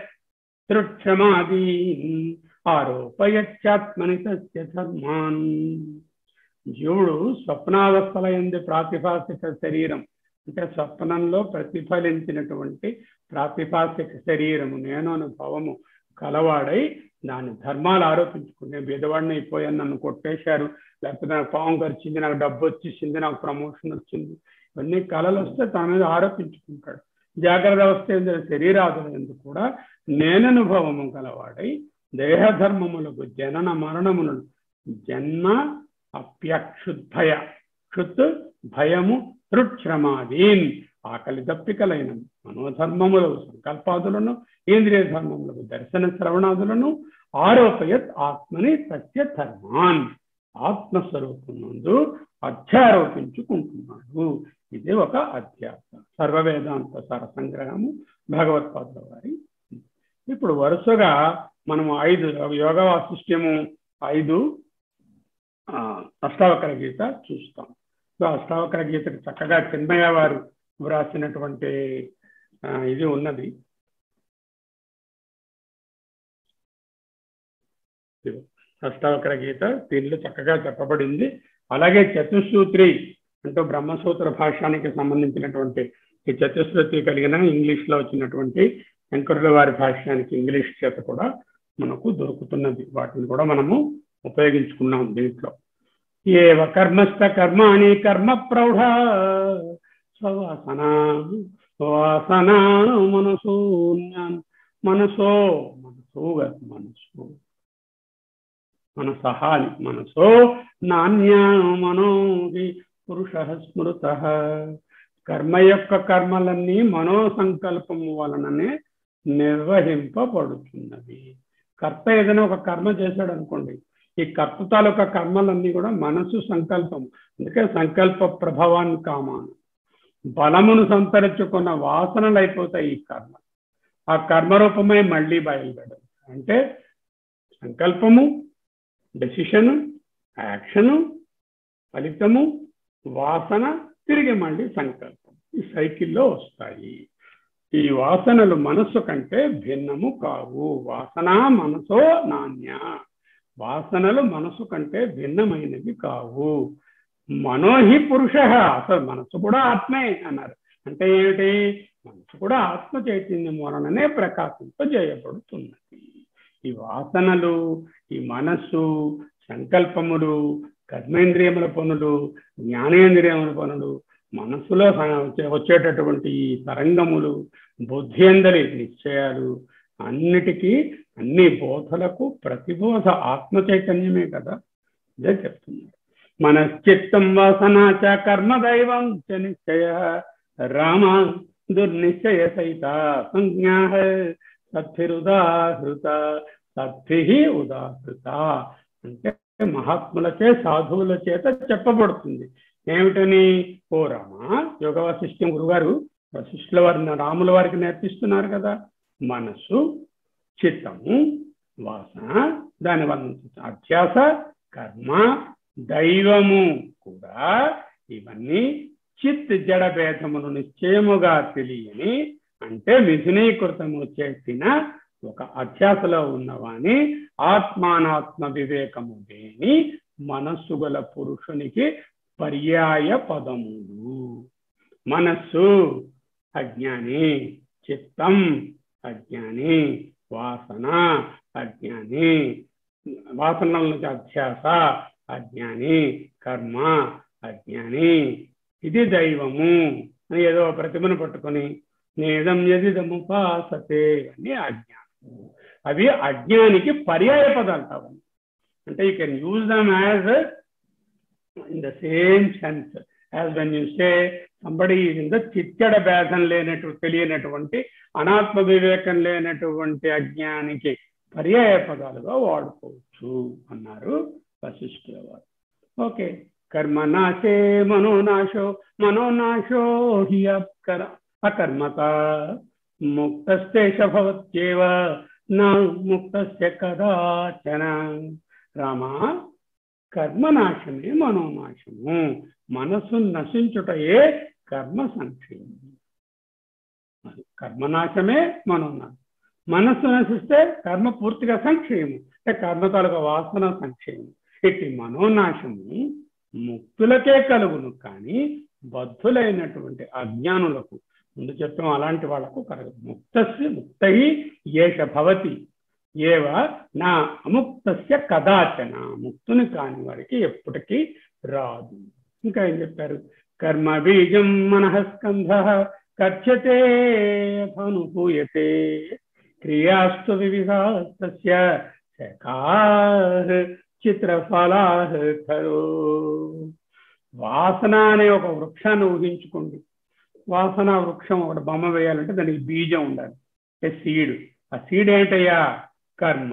తృక్షమాదీన్ ఆరోపయత్యాత్మని తస్య ధర్మాన్. జీవుడు స్వప్నావస్థల యందు ప్రాతిభాసిక శరీరం అంటే స్వప్నంలో ప్రతిఫలించినటువంటి ప్రాతిభాసిక శరీరము నేను అనుభవము కలవాడై దాని ధర్మాలు ఆరోపించుకునే బీదవాడిని అయిపోయాను, నన్ను కొట్టేశారు, లేకపోతే నాకు పాము ఖర్చింది, నాకు డబ్బు వచ్చేసింది, నాకు ప్రమోషన్ వచ్చింది, ఇవన్నీ కళలు వస్తే తన మీద ఆరోపించుకుంటాడు. జాగ్రత్త అవస్థ శరీరాదుల ఎందుకు కూడా నేననుభవము కలవాడై దేహధర్మములకు జనన మరణములను జన్మ అప్యక్షుద్భయ క్షుత్ భయము తృక్షమాదీన్ ఆకలి దప్పికలైన మనోధర్మములు సంకల్పాదులను ఇంద్రియ ధర్మములకు దర్శన శ్రవణాదులను ఆరోపయత్ ఆత్మని సత్య ధర్మాన్ ఆత్మస్వరూపం నందు అధ్యారోపించుకుంటున్నాడు. ఇది ఒక అధ్యాస. సర్వవేదాంత సార సంగ్రహము భగవత్పాదుల వారి. ఇప్పుడు వరుసగా మనము ఐదు యోగ వాసిష్ట్యము ఐదు అష్టావక్ర గీత చూస్తాం. అష్టావక్ర గీతకు చక్కగా చిన్మయ వారు వ్రాసినటువంటి ఇది ఉన్నది. అష్టావక్ర గీత దీనిలో చక్కగా చెప్పబడింది. అలాగే చతుశ్సూత్రి అంటూ బ్రహ్మసూత్ర భాష్యానికి సంబంధించినటువంటి ఈ చతుశ్రుతి కలిగిన ఇంగ్లీష్లో వచ్చినటువంటి శంకరుల వారి భాష్యానికి ఇంగ్లీష్ చేత కూడా మనకు దొరుకుతున్నది. వాటిని కూడా మనము ఉపయోగించుకున్నాం దీంట్లో. ఏవ కర్మస్థ కర్మాణి కర్మ ప్రౌఢ స్వవాసన వాసన మనసు మనసో మనసు మనసు మనసహాని మనసో నాణ్య మనోగి పురుష స్మృత. కర్మ యొక్క కర్మలన్నీ మనోసంకల్పము వలననే నిర్వహింపబడుతున్నవి. కర్త ఏదైనా ఒక కర్మ చేశాడు అనుకోండి, ఈ కర్త తాలూకా కర్మలన్నీ కూడా మనసు సంకల్పం. అందుకే సంకల్ప ప్రభావాన్ని కామాను బలమును సంతరించుకున్న వాసనలు అయిపోతాయి ఈ కర్మ. ఆ కర్మరూపమై మళ్ళీ బయలుదేరడం అంటే సంకల్పము, డెసిషను, యాక్షను, ఫలితము, వాసన, తిరిగి మళ్ళీ సంకల్పం. ఈ సైకిల్లో వస్తాయి. ఈ వాసనలు మనస్సు కంటే భిన్నము కావు. వాసన మనసో నాణ్య. వాసనలు మనసు కంటే భిన్నమైనవి కావు. మనోహి పురుష. అసలు మనసు కూడా ఆత్మే అన్నారు. అంటే ఏమిటి? మనసు కూడా ఆత్మ చైతన్యం వలననే ప్రకాశింపజేయబడుతున్నది. ఈ వాసనలు, ఈ మనస్సు, సంకల్పములు, కర్మేంద్రియముల పనులు, జ్ఞానేంద్రియముల పనులు, మనస్సులో వచ్చేటటువంటి ఈ తరంగములు, బుద్ధి అందరి నిశ్చయాలు అన్నిటికీ అన్ని బోధలకు ప్రతిబోధ ఆత్మ చైతన్యమే కదా. ఇదే చెప్తున్నారు. మనశ్చిత్తం వాసనా చ కర్మ దైవం చ నిశ్చయ రామ దుర్నిశ్చయ సహిత సంజ్ఞా సద్భిరుదాహృత సద్భి ఉదాహృత. అంటే మహాత్ములచే సాధువుల చేత చెప్పబడుతుంది. ఏమిటని? ఓ రామ, యోగ వాసిష్ఠ్యం గురుగారు వశిష్ఠుల వారిని రాముల వారికి నేర్పిస్తున్నారు కదా. మనసు, చిత్తము, వాసన, దాని వల్ల అధ్యాస, కర్మ, దైవము కూడా ఇవన్నీ చిత్ జడ భేదమును నిశ్చయముగా తెలియని, అంటే మిథునీకృతము చేసిన ఒక అధ్యాసలో ఉన్నవాని ఆత్మానాత్మ వివేకము లేని మనస్సు గల పురుషునికి పర్యాయ పదములు. మనస్సు అజ్ఞాని, చిత్తం అజ్ఞాని, వాసన అజ్ఞాని, వాసనల నుంచి అధ్యాస అజ్ఞాని, కర్మ అజ్ఞాని. ఇది దైవము అని ఏదో ప్రతిమను పట్టుకొని నేదం యదిదముపాసతే అని అజ్ఞానం. అవి అజ్ఞానికి పర్యాయ పదాలు కావాలి. అంటే you can use them as in the same sense as when you say somebody is in the చిత్తడ భేదం లేనట్టు తెలియనటువంటి అనాత్మ వివేకం లేనటువంటి అజ్ఞానికి పర్యాయ పదాలుగా వాడుకోవచ్చు అన్నారు వశిష్ఠుల వారు. ఓకే. కర్మనాశే మనోనాశో మనోనాశో హి అకర అకర్మత ముక్తస్తేష భవత్యేవ నా ముక్తస్య కదాచన. రామ, కర్మనాశమే మనోనాశము. మనస్సు నశించుటయే కర్మ సంక్షేమం. కర్మనాశమే మనోనాశం. మనస్సు నశిస్తే కర్మ పూర్తిగా సంక్షేమం, అంటే కర్మ తాలూకా వాసన సంక్షేమం. ఇట్టి మనోనాశము ముక్తులకే కలుగును, కానీ బద్ధులైనటువంటి అజ్ఞానులకు, ముందు చెప్పాం అలాంటి వాళ్లకు కలగదు. ముక్తస్య ముక్తై ఏష భవతి ఏవ నా అముక్తస్య కదాచన. ముక్తుని కాని వారికి ఎప్పటికీ రాదు. ఇంకా ఏం చెప్పారు? కర్మ బీజం మనఃస్కంధ కర్చతే అనుభూయతే క్రియాస్తు వివిధాస్తస్య శకాః చిత్రఫలాః ఖరో. వాసన అనే ఒక వృక్షాన్ని ఊహించుకోండి. వాసన వృక్షం ఒకటి బొమ్మ వేయాలంటే దానికి బీజం ఉండాలి, అంటే సీడ్. ఆ సీడ్ ఏంటయ్యా? కర్మ.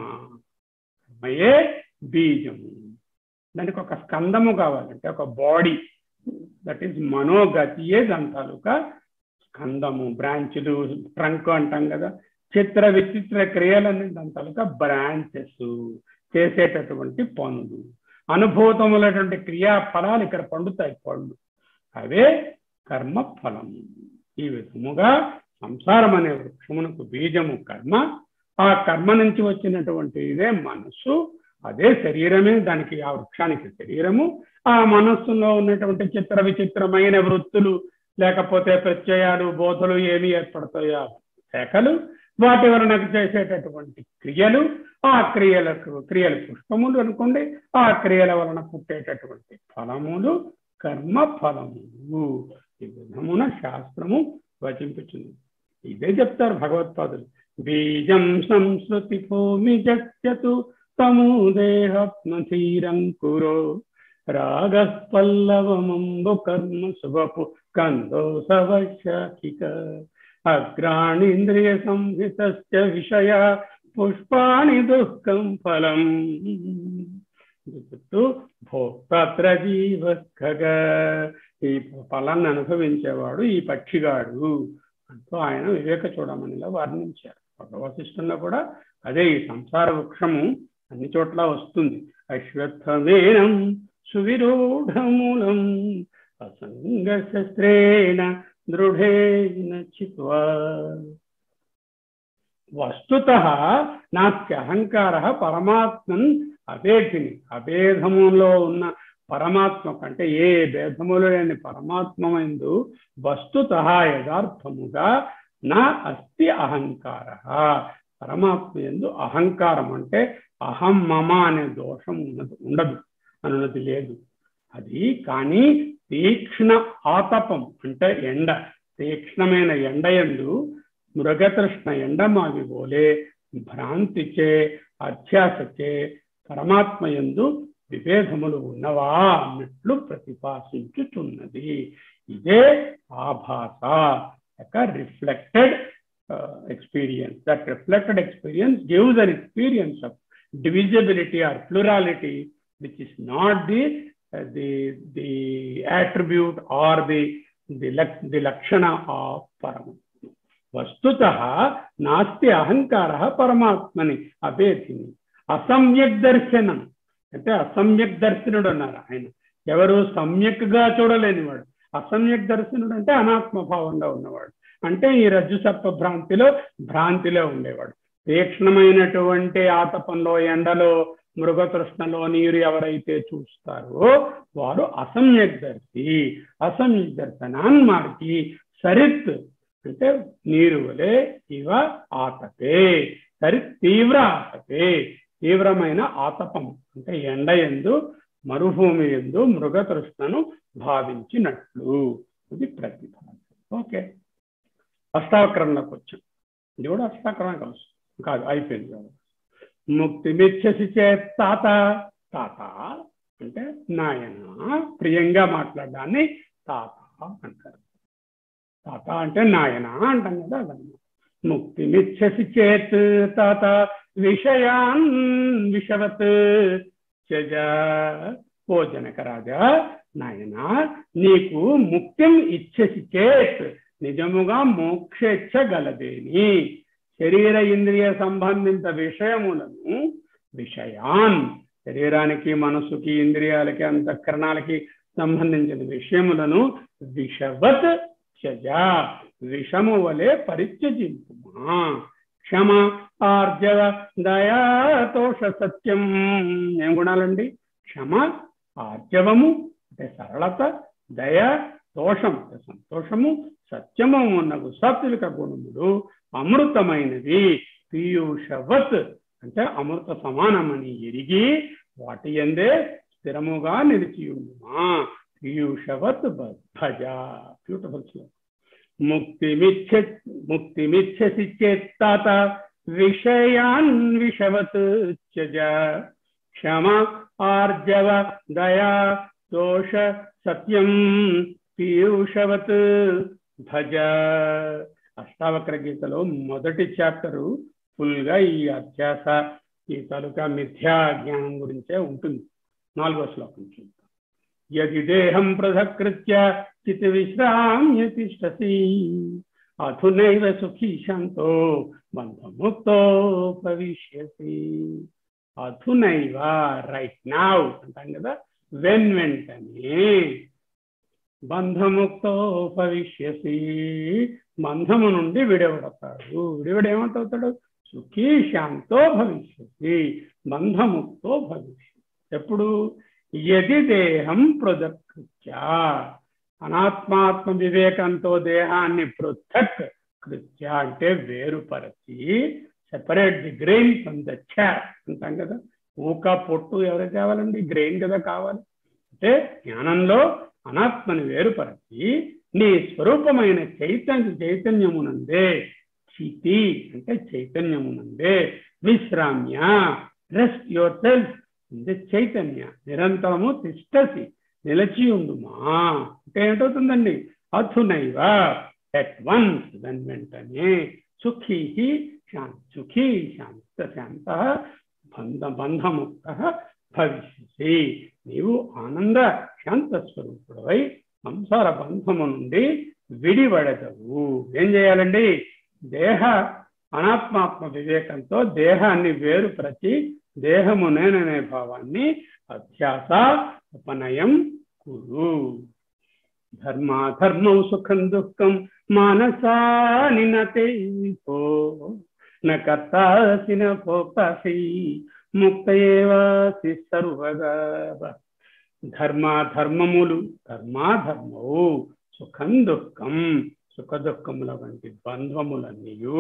కర్మయే బీజము. దానికి ఒక స్కందము కావాలంటే ఒక బాడీ, దట్ ఈస్ మనోగతియే దాని తాలూకా స్కందము, బ్రాంచ్లు, ట్రంక్ అంటాం కదా. చిత్ర విచిత్ర క్రియలన్నీ దాని తాలూకా బ్రాంచెస్, చేసేటటువంటి పనులు, అనుభూతములటువంటి క్రియాఫలాలు ఇక్కడ పండుతాయి పళ్ళు, అవే కర్మ ఫలము. ఈ విధముగా సంసారం అనే వృక్షమునకు బీజము కర్మ, ఆ కర్మ నుంచి వచ్చినటువంటి ఇదే మనస్సు, అదే శరీరమే దానికి, ఆ వృక్షానికి శరీరము. ఆ మనస్సులో ఉన్నటువంటి చిత్ర విచిత్రమైన వృత్తులు లేకపోతే ప్రత్యయాలు, బోధలు ఏమి ఏర్పడతాయో శాఖలు, వాటి వలన చేసేటటువంటి క్రియలు, ఆ క్రియలకు క్రియలు పుష్పములు అనుకోండి, ఆ క్రియల వలన పుట్టేటటువంటి ఫలములు కర్మ ఫలములు. ఈ విధమున శాస్త్రము వచింపుచుంది. ఇదే చెప్తారు భగవత్పాదులు. బీజం సంస్కృతి భూమి జత్యతు తమూదేహాత్మధీరం కురో రాగ పల్లవమంబు కర్మ శుభపు కందో సవశాఖిక అగ్రాణీంద్రియ సంహితస్య విషయ పుష్పాణి దుఃఖం ఫలం భోక్తత్ర జీవ ఖగ. ఈ ఫలాన్ని అనుభవించేవాడు ఈ పక్షిగాడు అంటూ ఆయన వివేక చూడమనిలో వర్ణించారు. భగవశిష్టంలో కూడా అదే, ఈ సంసార వృక్షము అన్ని చోట్ల వస్తుంది. అశ్వత్థమేనం సువిరూఢమూలం అసంగ శస్త్రేణ దృఢేన చిత్వా. వస్తుతః నాస్త్యహంకారః పరమాత్మన్ అభేదిని. అభేదములో ఉన్న పరమాత్మ కంటే, ఏ భేదములో లేని పరమాత్మయందు వస్తుతః యథార్థముగా నా అస్తి అహంకారః. పరమాత్మ యందు అహంకారం అంటే అహం మమ అనే దోషం ఉన్నది ఉండదు, అనున్నది లేదు. అది కానీ తీక్ష్ణ ఆతపం అంటే ఎండ, తీక్ష్ణమైన ఎండయందు మృగతృష్ణ ఎండమావి పోలే భ్రాంతిచే అధ్యాసచే పరమాత్మయందు విభేదములు ఉన్నవా అన్నట్లు ప్రతిపాదించుచున్నది. ఇదే ఆభాస యొక్క reflected experience. That reflected experience gives an experience of divisibility or plurality, which is not the uh, the the attribute or the the the lakshana of Paramatma. Vastutah nasti ahankarah paramatmani abedhini asamyak darshanam. అంటే అసమ్యక్ దర్శనుడు అన్నారు ఆయన. ఎవరు సమ్యక్గా చూడలేనివాడు. అసమ్యక్ దర్శనుడు అంటే అనాత్మభావంగా ఉన్నవాడు, అంటే ఈ రజ్జు సర్ప భ్రాంతిలో భ్రాంతిలో ఉండేవాడు. తీక్ష్ణమైనటువంటి ఆతపంలో, ఎండలో, మృగతృష్ణలో నీరు ఎవరైతే చూస్తారో వారు అసమ్యక్ దర్శి. అసమ్యక్ దర్శనాన్ మార్కి సరిత్ అంటే నీరు వలె, ఇవ ఆతపే. సరిత్ తీవ్ర ఆతపే, తీవ్రమైన ఆతపం అంటే ఎండ యందు, మరుభూమి యందు మృగతృష్ణను భావించినట్లు. ఇది ప్రతిపాదన. ఓకే, అష్టావక్రంలోకి వచ్చాం. ఇది కూడా అష్టావక్రం కాదు కాదు అయిపోయింది కాదు. ముక్తి మిచ్చసి చేత్ తాత. తాత అంటే నాయన, ప్రియంగా మాట్లాడడాన్ని తాత అంటారు. తాత అంటే నాయన అంటాం కదా, అదన్నమాట. ముక్తి మిచ్చసి చేత్ తాత విషయాన్ విషవత్ త్యజ. ఓ జనక రాజా, నాయన నీకు ముక్తిం ఇచ్చసి చేత్, నిజముగా మోక్షేచ్ఛ గలదేని శరీర ఇంద్రియ సంబంధిత విషయములను, విషయాన్ శరీరానికి మనసుకి ఇంద్రియాలకి అంతఃకరణాలకి సంబంధించిన విషయములను విషవత్ త్యజ, విషము వలె పరిత్యజింపుమా. క్షమ ఆర్జవ దయా తోష సత్యం. ఏం గుణాలండి? క్షమ, ఆర్జవము అంటే సరళత, దయ, దోషం అంటే సంతోషము, సత్యము ఉన్నగు సాత్విక గుణములు అమృతమైనది. పీయూషవత్ అంటే అమృత సమానమని ఎరిగి వాటి యందే స్థిరముగా నిలిచియుండుమా. పీయూషవత్ భజ. బ్యూటిఫుల్ శ్లోకం. ముక్తిమిచ్చ ముక్తిమిచ్చసి చేత్ తాత విషయాన్ విషవత్ త్యజ. క్షమ ఆర్జవ దయా దోష సత్యం పీయూషవత్ భజ. అష్టావక్ర గీతలో మొదటి చాప్టరు ఫుల్గా ఈ అధ్యాస, ఈ తాలూకా మిథ్యా జ్ఞానం గురించే ఉంటుంది. నాలుగో శ్లోకం చూద్దాం. యది దేహం పృథక్కృత్య చిత్ విశ్రామ్య తిష్టసి అధునైవ సుఖీ శాంతో బంధముక్తో భవిష్యసి. అధునైవ రైట్ నౌ అంటాం కదా, వెన్ వెంటనే, బంధముక్తో భవిష్యసి బంధము నుండి విడవడతాడు. విడివడేమంటాడు? సుఖీ శాంతో భవిష్యసి బంధముక్తో భవిష్యతి. ఎప్పుడు? యది దేహం పృథక్కృత్య, అనాత్మాత్మ వివేకంతో దేహాన్ని పృథక్ కృత్య అంటే వేరుపరచి, separate the grain from the chaff అంటాం కదా. ఊక పొట్టు ఎవరికి కావాలండి? గ్రెయిన్ కదా కావాలి. అంటే జ్ఞానంలో అనాత్మని వేరుపరచి నీ స్వరూపమైన చైతన్య చైతన్యమునందే, చితి అంటే చైతన్యమునందే, విశ్రామ్య rest yourself in the చైతన్య, నిరంతరము తిష్టసి నిలచి ఉండుమా. అంటే ఏంటవుతుందండి? అధునైవ ఎట్ వన్స్, దాని వెంటనే, సుఖీ శాంత సుఖీ శాంత శాంత బంధ బంధముక్త భవిష్యసి, నీవు ఆనంద శాంత స్వరూపుడవై సంసార బంధము నుండి విడివడదవు. ఏం చేయాలండి? దేహ అనాత్మాత్మ వివేకంతో దేహాన్ని వేరుపరచి దేహము నేననే భావాన్ని అధ్యాస ఉపనయం కురు. ధర్మాధర్మం సుఖం దుఃఖం మానసాని నో న కర్తాసి న భోక్తాసి ముక్త ఏవాసి సర్వదా. ధర్మాధర్మములు, ధర్మాధర్మము, సుఖం దుఃఖం, సుఖ దుఃఖముల వంటి బంధములన్నీయు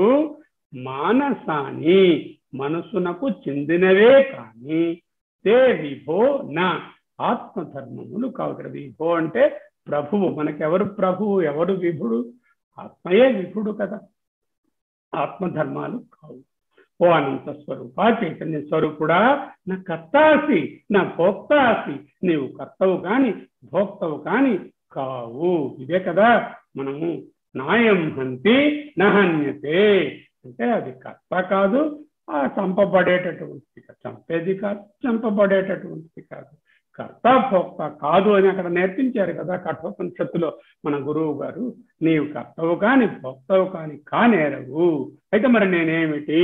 మానసాని మనసునకు చెందినవే కానీ తే విభో నా ఆత్మధర్మములు కావు. ఇక్కడ విభో అంటే ప్రభువు. మనకెవరు ప్రభువు, ఎవరు విభుడు? ఆత్మయే విభుడు కదా. ఆత్మధర్మాలు కావు. ఓ అనంత స్వరూప చైతన్య స్వరూపుడా, నా కర్తాసి నా భోక్తాసి, నీవు కర్తవు కాని భోక్తవు కాని కావు. ఇదే కదా మనము నాయం హంతి నహన్యతే అంటే అది కర్త కాదు, ఆ చంపబడేటటువంటిది కాదు, చంపేది కాదు, చంపబడేటటువంటిది కాదు, కర్త భోక్త కాదు అని అక్కడ నేర్పించారు కదా కఠోపనిషత్తులో మన గురువు గారు. నీవు కర్తవు కాని భోక్తవు కాని కానేరవు. అయితే మరి నేనేమిటి?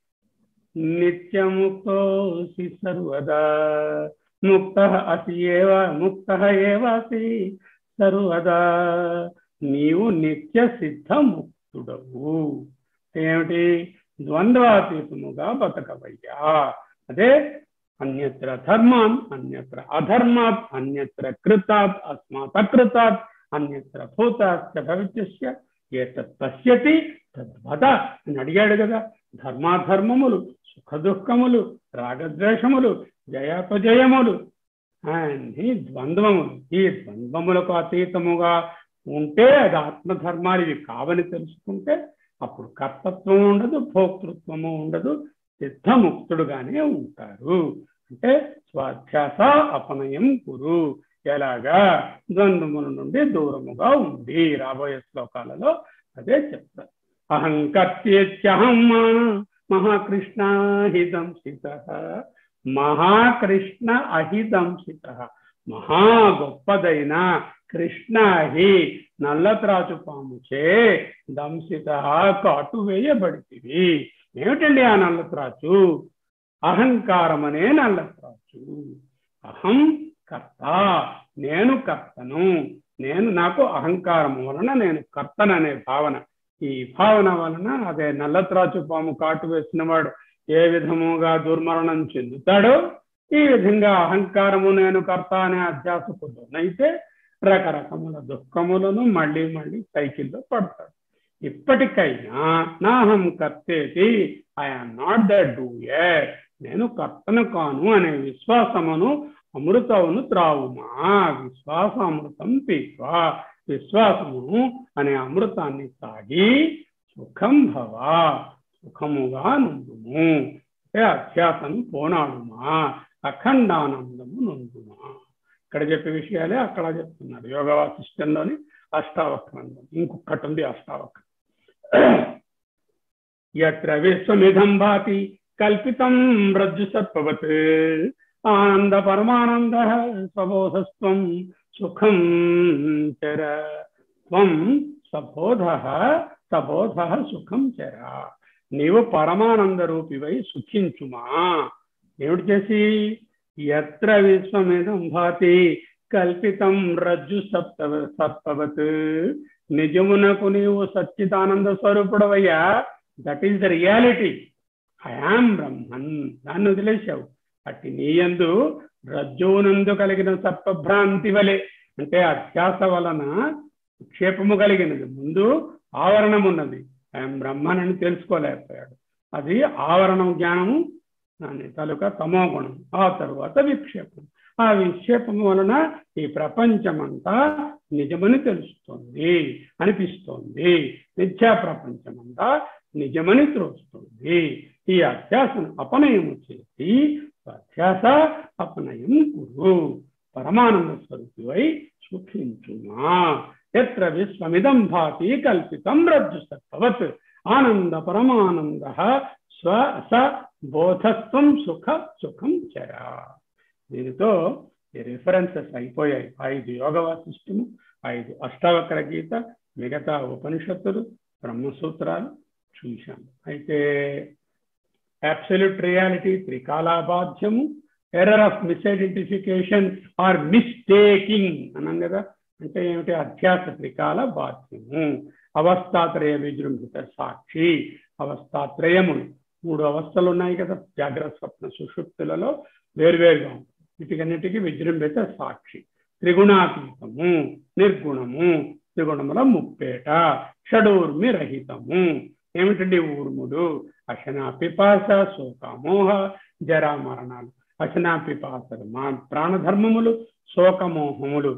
నిత్యముక్తోసి సర్వదా ముక్త అసి ఏవ ముక్త ఏవాసి సర్వదా, నీవు నిత్య సిద్ధ ముక్తుడవు. ఏమిటి? ద్వంద్వాతీతముగా బతకవయ్యా. అదే అన్యత్ర ధర్మాన్ అన్యత్ర అధర్మాత్ అన్యత్ర కృతాత్ అస్మాత్ అకృతాత్ అన్యత్ర భూతాత్ భవిష్యస్య ఏతత్ పశ్యతి తద్వద అని అడిగాడు కదా. ధర్మాధర్మములు, సుఖ దుఃఖములు, రాగద్వేషములు, జయాపజయములు అన్ని ద్వంద్వములు. ఈ ద్వంద్వములకు అతీతముగా ఉంటే అది ఆత్మధర్మాలు ఇవి కావని తెలుసుకుంటే అప్పుడు కర్తత్వం ఉండదు, భోక్తృత్వము ఉండదు, సిద్ధముక్తుడుగానే ఉంటారు. అంటే స్వాధ్యాస అపనయం కురు. ఎలాగా? ద్వంద్వముల నుండి దూరముగా ఉంది. రాబోయే శ్లోకాలలో అదే చెప్తారు. అహంకర్త్యేత్యహం మహాకృష్ణ అహిదంసిత, మహాకృష్ణ అహిదంసిత, మహా గొప్పదైన కృష్ణ హి నల్లత్రాచు పాముచే దంసిత కాటు వేయబడితివి. ఏమిటండి ఆ నల్లత్రాచు? అహంకారం అనే నల్లత్రాచు. అహం కర్త, నేను కర్తను, నేను నాకు అహంకారం వలన నేను కర్తననే భావన. ఈ భావన వలన అదే నల్లత్రాచు పాము కాటు వేసిన వాడు ఏ విధముగా దుర్మరణం చెందుతాడో ఈ విధంగా అహంకారము నేను కర్త అనే అధ్యాసకు లోనైతే రకరకముల దుఃఖములను మళ్ళీ మళ్ళీ సైకిల్లో పడతాడు. ఇప్పటికైనా నాహం కర్తేతి, ఐఎమ్ నాట్ ద డూయర్, నేను కర్తను కాను అనే విశ్వాసమును అమృతమును త్రావుమా. విశ్వాస అమృతం పీత్వా, విశ్వాసమును అనే అమృతాన్ని తాగి సుఖం భవ, సుఖముగా నుండుము. అంటే అధ్యాసను పోనాడుమా, అఖండానందము నుండుమా. ఇక్కడ చెప్పే విషయాలే అక్కడ చెప్తున్నారు యోగ వాసిష్టంలోని అష్టావక్రంలో. ఇంకొకటి ఉంది అష్టావక్రం. యత్ర విశ్వమిదం భాతి కల్పితం రజ్జు సర్పవత్ ఆనంద పరమానంద స్వబోధస్త్వం సుఖం చర. త్వం సబోధ సబోధ సుఖం చర. నీవు పరమానంద రూపివై సుఖించుమా. ఏమిటి చేసి? ఎత్ర విశ్వమిదం భాతి కల్పితం రజ్జు సప్తవ సత్వవత్. నిజమునకు నీవు సచ్చిదానంద స్వరూపుడవయ్యా. That is the reality. I am Brahman. దాన్ని వదిలేశావు. అట్టి నీయందు రజ్జునందు కలిగిన సర్పభ్రాంతి వలె, అంటే అధ్యాస వలన క్షేపము కలిగినది. ముందు ఆవరణం ఉన్నది. ఐఎమ్ బ్రహ్మన్ అని తెలుసుకోలేకపోయాడు. అది ఆవరణం జ్ఞానము, దాని తాలూకా తమో గుణం. ఆ తరువాత విక్షేపం. ఆ విక్షేపము వలన ఈ ప్రపంచమంతా నిజమని తెలుస్తుంది, అనిపిస్తోంది. మిథ్యా ప్రపంచమంతా నిజమని త్రోస్తుంది. ఈ అధ్యాసను అపనయము చేసి అధ్యాస అపనయం కురు. పరమానంద స్వరూపివై సుఖించుమా. ఎత్ర విశ్వమిదం భాతి కల్పితం రజ్జు సత్వవత్ ఆనంద పరమానంద స్వ స బోధత్వం సుఖ సుఖం చర. దీనితో ఈ రిఫరెన్సెస్ అయిపోయాయి. ఐదు యోగ వాసిష్టము, ఐదు అష్టావక్ర గీత, మిగతా ఉపనిషత్తులు, బ్రహ్మసూత్రాలు చూశాము. అయితే అబ్సల్యూట్ రియాలిటీ త్రికాలాబాధ్యము, error of misidentification or mistaking అన్నాం కదా. అంటే ఏమిటి? అధ్యాస త్రికాల బాధ్యము. అవస్థాత్రయ విజృంభిత సాక్షి. అవస్థాత్రయములు మూడు అవస్థలు ఉన్నాయి కదా జాగ్రత్త స్వప్న సుషుప్తులలో వేర్వేరుగా. వీటికన్నిటికీ విజృంభిత సాక్షి. త్రిగుణాతీతము, నిర్గుణము, త్రిగుణముల ముప్పేట, షడూర్మి రహితము. ఏమిటండి ఊర్ములు? అశనా పిపాస, శోకమోహ, జరా మరణాలు. అశనా పిపాసలు మా ప్రాణధర్మములు, శోకమోహములు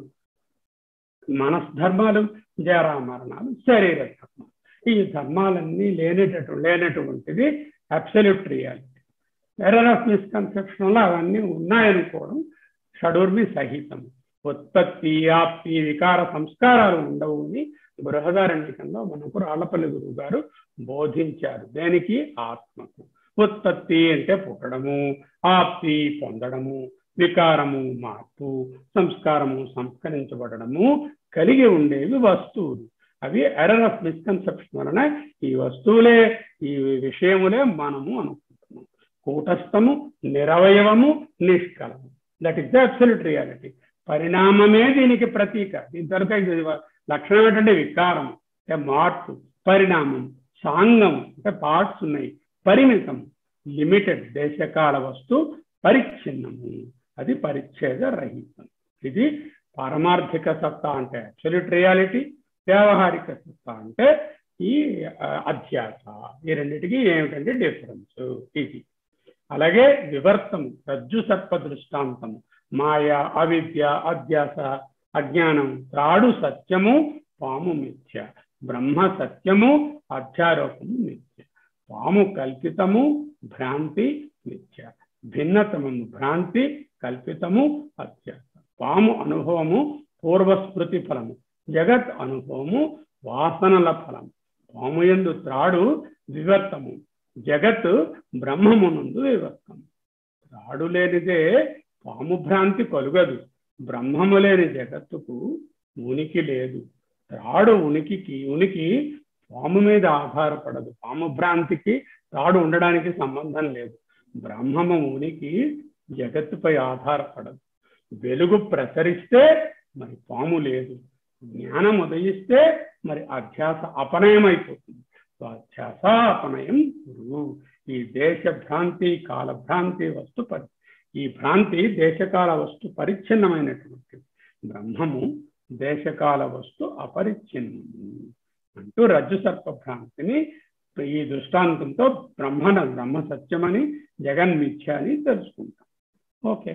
మనస్ధర్మాలు, జరా మరణాలు శరీర ధర్మాలు. ఈ ధర్మాలన్నీ లేనటువంటి లేనటువంటిది అబ్సల్యూట్ రియాలిటీ. ఎర్రర్ ఆఫ్ మిస్కన్సెప్షన్లో అవన్నీ ఉన్నాయనుకోవడం షడూర్మి సహితము. ఉత్పత్తి, ఆప్తి, వికార సంస్కారాలు ఉండవు అని బృహదారణ్యకంలో మనకు రాళ్లపల్లి గురువు గారు బోధించారు. దేనికి? ఆత్మకు. ఉత్పత్తి అంటే పుట్టడము, ఆప్తి పొందడము, వికారము మార్పు, సంస్కారము సంస్కరించబడము కలిగి ఉండేవి వస్తువులు. అవి ఎర్రర్ ఆఫ్ మిస్కన్సెప్షన్ వలన ఈ వస్తువులే, ఈ విషయములే మనము అనుకుంటున్నాం. కూటస్థము, నిరవయవము, నిష్కలము. That is the absolute reality. పరిణామమే దీనికి ప్రతీక. దీని తరగతి లక్షణం ఏంటంటే వికారం అంటే మార్పు, పరిణామం, సాంగం అంటే పార్ట్స్ ఉన్నాయి, పరిమితం లిమిటెడ్, దేశకాల వస్తు పరిచ్ఛిన్నము, అది పరిచ్ఛేద రహితం. ఇది పారమార్థిక సత్తా అంటే అబ్సల్యూట్ రియాలిటీ, వ్యావహారిక సత్తా అంటే ఈ అధ్యాస. ఈ రెండింటికి ఏమిటంటే డిఫరెన్స్ ఇది. అలాగే వివర్తము, రజ్జు సర్ప దృష్టాంతము, మాయ, అవిద్య, అధ్యాస, అజ్ఞానం, త్రాడు సత్యము, పాము మిథ్య. బ్రహ్మ సత్యము, అధ్యారోపము మిథ్య. పాము కల్పితము, భ్రాంతి మిథ్య. భిన్నతమము భ్రాంతి, కల్పితము అధ్యాస. పాము అనుభవము పూర్వస్మృతి ఫలము, జగత్ అనుభవము వాసనల ఫలము. పాము యందు త్రాడు వివర్తము, జగత్ బ్రహ్మమునందు వివర్తము. త్రాడు లేనిదే పాము భ్రాంతి కలుగదు. బ్రహ్మము లేని జగత్తుకు ఉనికి లేదు. త్రాడు ఉనికికి ఉనికి పాము మీద ఆధారపడదు. పాము భ్రాంతికి త్రాడు ఉండడానికి సంబంధం లేదు. బ్రహ్మము ఉనికి జగత్తుపై ఆధారపడదు. వెలుగు ప్రసరిస్తే మరి పాము లేదు. జ్ఞానం ఉదయిస్తే మరి అధ్యాస అపనయమైపోతుంది. అధ్యాస అపనయం గురువు. ఈ దేశ భ్రాంతి, కాల భ్రాంతి, వస్తు పరి ఈ భ్రాంతి దేశకాల వస్తు పరిచ్ఛిన్నమైనటువంటి, బ్రహ్మము దేశకాల వస్తు అపరిచ్ఛిన్నము అంటూ రజ్జు సర్ప భ్రాంతిని ఈ దృష్టాంతంతో బ్రహ్మన బ్రహ్మ సత్యమని, జగన్మిథ్య అని తెలుసుకుంటాం. ఓకే.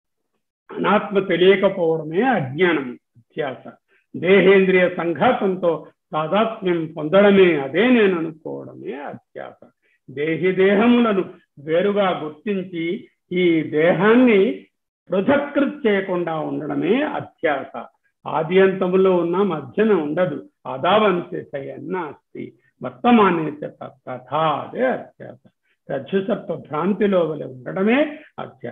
అనాత్మ తెలియకపోవడమే అజ్ఞానము, అధ్యాస. దేహేంద్రియ సంఘాతంతో తాదాత్మ్యం పొందడమే, అదే నేను అనుకోవడమే అధ్యాస. దేహి దేహములను వేరుగా గుర్తించి ఈ దేహాన్ని పృథక్కృత్ చేయకుండా ఉండడమే అధ్యాస. ఆది అంతములో ఉన్న మధ్యన ఉండదు. ఆదావంశేషయన్న అస్తి వర్తమానే తథా, అదే అధ్యాస. రజ్జు సర్ప భ్రాంతిలో వలె ఉండడమే అధ్యాస.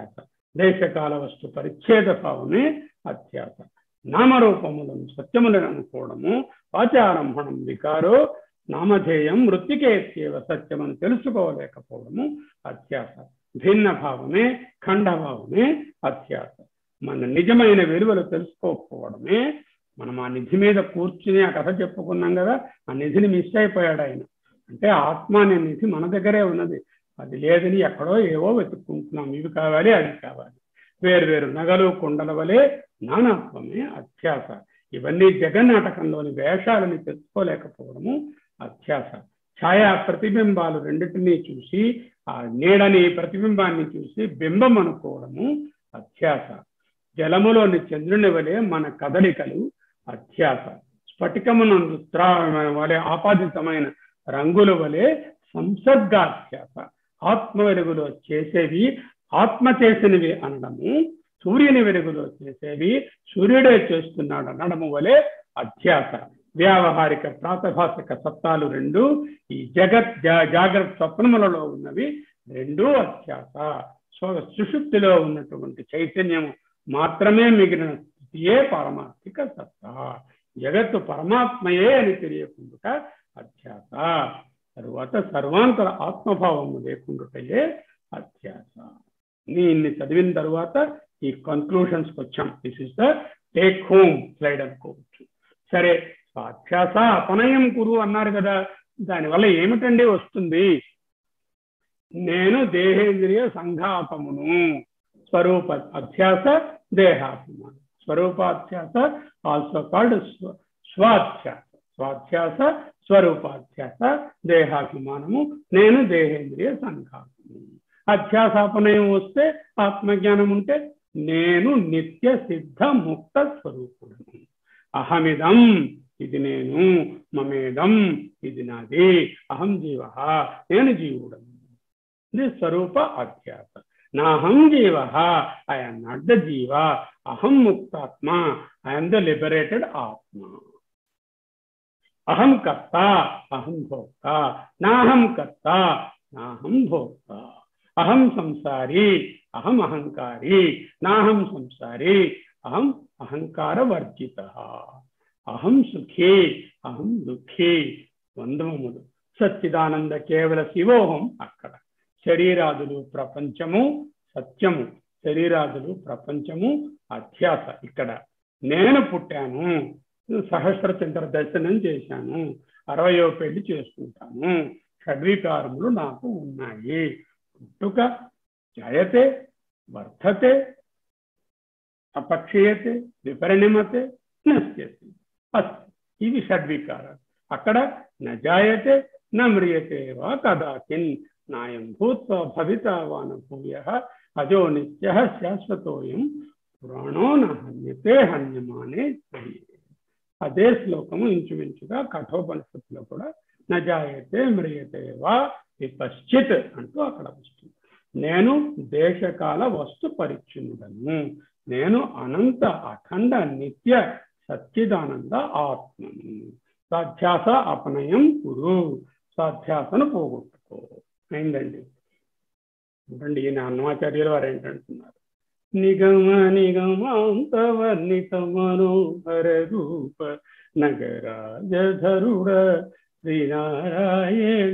దేశకాల వస్తు పరిచ్ఛేద భావమే అధ్యాస. నామరూపములను సత్యములను అనుకోవడము, వాచారంభణం వికారో నామధేయం మృత్తికేత్యేవ సత్యమని తెలుసుకోలేకపోవడము అధ్యాస. భిన్న భావమే ఖండభావమే అధ్యాస. మన నిజమైన విలువలు తెలుసుకోకపోవడమే. మనం ఆ నిధి మీద కూర్చుని ఆ కథ చెప్పుకున్నాం కదా, ఆ నిధిని మిస్ అయిపోయాడు ఆయన. అంటే ఆత్మ అనే నిధి మన దగ్గరే ఉన్నది, అది లేదని ఎక్కడో ఏవో వెతుక్కుంటున్నాం. ఇవి కావాలి, అది కావాలి. వేరు వేరు నగలు కుండల వలె నానాత్వమే అధ్యాస. ఇవన్నీ జగన్నాటకంలోని వేషాలని తెలుసుకోలేకపోవడము అధ్యాస. ఛాయా ప్రతిబింబాలు రెండింటినీ చూసి ఆ నీడని ప్రతిబింబాన్ని చూసి బింబం అనుకోవడము అధ్యాస. జలములోని చంద్రుని వలె మన కదలికలు అధ్యాస. స్ఫటికమునందు త్రా వలె ఆపాదితమైన రంగుల వలె సంసర్గాధ్యాస. ఆత్మ వెలుగులో చేసేవి ఆత్మ చేసినవి అనడము, సూర్యుని వెలుగులో చేసేవి సూర్యుడే చేస్తున్నాడు అనడము వలె అధ్యాస. వ్యావహారిక ప్రాతభాసిక సత్తాలు రెండు, ఈ జగత్ జాగ్రత్త స్వప్నములలో ఉన్నవి రెండు అధ్యాస. సుషుప్తిలో ఉన్నటువంటి చైతన్యము మాత్రమే మిగిలిన స్థితియే పారమార్థిక సత్తా. జగత్తు పరమాత్మయే అని తెలియకుండా అధ్యాస. తరువాత సర్వాంతర ఆత్మభావము లేకుండాయే అధ్యాస. ఇన్ని చదివిన తర్వాత ఈ కన్క్లూషన్స్కి వచ్చాం. This is the take home slide అనుకోవచ్చు. సరే, అధ్యాస అపనయం కురు అన్నారు కదా, దానివల్ల ఏమిటండి వస్తుంది? నేను దేహేంద్రియ సంఘాతమును. స్వరూప అధ్యాస దేహాభిమానం. స్వరూపాధ్యాస ఆల్సో కాల్డ్ స్వాధ్యాస. స్వాధ్యాస స్వరూపాధ్యాస దేహాభిమానము. నేను దేహేంద్రియ సంఘాతము. అధ్యాసాపనయం వస్తే ఆత్మజ్ఞానం ఉంటే నేను నిత్య సిద్ధ ముక్త స్వరూపుడును. అహమిదం ఇది నేను, మమేదం ఇది నాది, అహం జీవ నేను జీవుడను. ఇది స్వరూప అధ్యాస. నాహం జీవ, ఐ am not the జీవ, అహం ముక్తాత్మ, ఐ am the liberated ఆత్మ. అహం కర్త, అహం భోక్త, నాహం కర్త, నాహం భోక్త. అహం సంసారి, అహం అహంకారి, నాహం సంసారి, అహం అహంకార వర్జిత. అహం సుఖీ, అహం దుఃఖీ. వందములు. సచ్చిదానంద కేవల శివోహం అక్కడ. శరీరాదులు ప్రపంచము సత్యము, శరీరాదులు ప్రపంచము అధ్యాస. ఇక్కడ నేను పుట్టాను, సహస్ర చంద్ర దర్శనం చేశాను, అరవయో పెళ్లి చేసుకుంటాను, షడ్వికారములు నాకు ఉన్నాయి. పుట్టుక, జాయతే, వర్ధతే, అపక్షీయతే, విపరిణమతే, నశ్యతే, అస్తి. ఇవి షడ్వికారాలు. అక్కడ నజాయతే నమ్రియతే వా కదాచిన్, నాయం భూత్వా భవితా వా న భూయః, అజో నిత్యః శాశ్వతోయం పురాణో న హన్యతే హన్యమానే త్వయి. అదే శ్లోకము ఇంచుమించుగా కఠోపనిషత్తులో కూడా నజాయతే మ్రియతే వా విపశ్చిత్ అంటూ అక్కడ వస్తుంది. నేను దేశకాల వస్తు పరిచ్ఛిన్నుడను, నేను అనంత అఖండ నిత్య సచ్చిదానంద ఆత్మను. స్వాధ్యాస అపనయం కురు, స్వాధ్యాసను పోగొట్టుకో. అయిందండి. చూడండి, ఈయన అన్నమాచార్యులు వారు ఏంటంటున్నారు? నిగమ నిగమాంతవర్ణిత మనోహర రూప నగరాజధరుడ శ్రీనారాయణ,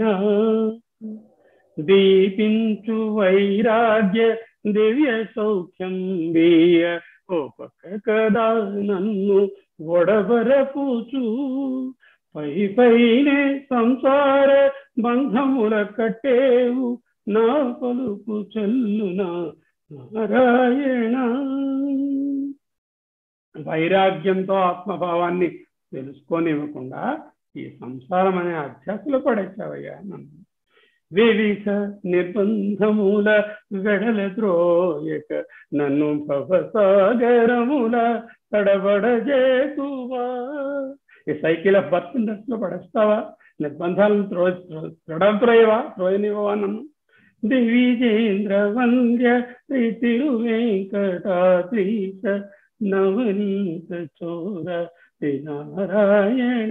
దీపించు వైరాగ్య దివ్య సౌఖ్యం వీయ ఓపక కదా నన్ను ఒడబరపుచు, పై పైనే సంసార బంధముల కట్టేవు నా పలుకు చెల్లునా నారాయణ. వైరాగ్యంతో ఆత్మభావాన్ని తెలుసుకోనివ్వకుండా ఈ సంసారం అనే అధ్యాసలు పడేసావయ్యా నన్ను. వివిధ నిర్బంధముల వెడల ద్రోయక నన్ను భవసాగరముల తడబడజేతువా. ఈ సైకిల్ ఆఫ్ బర్త్ ఇండస్ట్రీలో పడేస్తావా? నిర్బంధాలను త్రో త్రోయవా త్రోయనివ్వవా నన్ను? దివిజేంద్ర వంద్య శ్రీ తిరువేంకటాద్రీశ నవనీత చోర నారాయణ.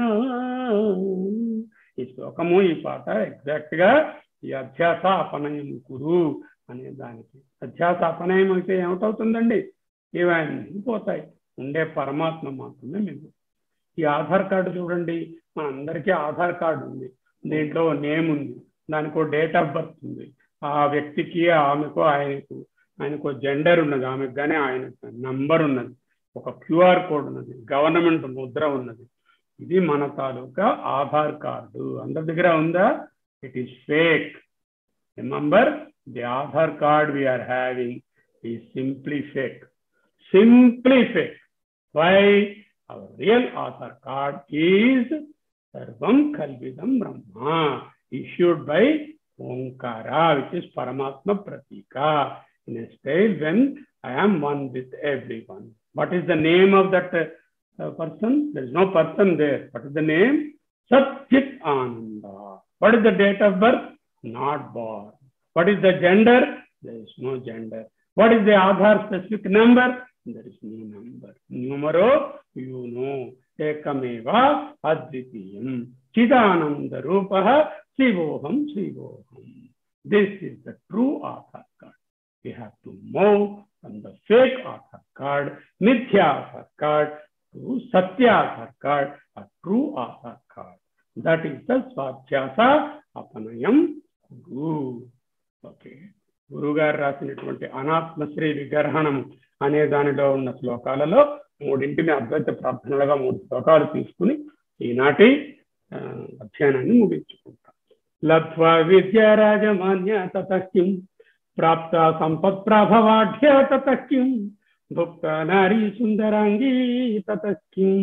ఈ శ్లోకము, ఈ పాట ఎగ్జాక్ట్ గా ఈ అధ్యాస అపనయం కురు అనే దానికి. అధ్యాస అపనయం అయితే ఏమిటవుతుందండి? ఇవన్నీ పోతాయి, ఉండే పరమాత్మ మాత్రమే మీకు. ఈ ఆధార్ కార్డు చూడండి, మన అందరికీ ఆధార్ కార్డు ఉంది, దీంట్లో నేమ్ ఉంది, దానికి డేట్ ఆఫ్ బర్త్ ఉంది, ఆ వ్యక్తికి ఆమెకు ఆయనకు ఆయనకు జెండర్ ఉన్నది, ఆమెకు కానీ ఆయనకు నంబర్ ఉన్నది, ఒక క్యూఆర్ కోడ్ ఉన్నది, గవర్నమెంట్ ముద్ర ఉన్నది. ఇది మన తాలూకా ఆధార్ కార్డు. అందరి దగ్గర ఉందా? It is fake. Remember, the Aadhaar card we're having is simply fake. Simply fake. Why? Our real Aadhaar card is Sarvam Kalvidam Brahma, issued by Omkara, which is Paramatma Pratika, in a state when I am one with everyone. What is the name of that uh, person? There is no person there. What is the name? Satchit Ananda. What is the date of birth? Not born. What is the gender? There is no gender. What is the Aadhaar specific number? There is no number. Numero, you know, ekameva advitiyam chidananda rupaha shivoham shivoham. This is the true Aadhaar card. We have to move from the fake Aadhaar card, mithya Aadhaar card, to satya Aadhaar card, a true Aadhaar card. That is the Swadhyasa Apanayam Guru. Okay. గురుగారు రాసినటువంటి అనాత్మశ్రీ విగ్రహణం అనే దానిలో ఉన్న శ్లోకాలలో మూడింటిని అద్వైత ప్రార్థనలుగా మూడు శ్లోకాలు తీసుకుని ఈనాటి అధ్యయనాన్ని ముగించుకుంటాం. లబ్ధ్వా విద్యా రాజమాన్య తతఃకిం ప్రాప్త సంపత్ ప్రభవాఢ్య తతఃకిం భుక్త నారీ సుందరాంగీ తతఃకిం.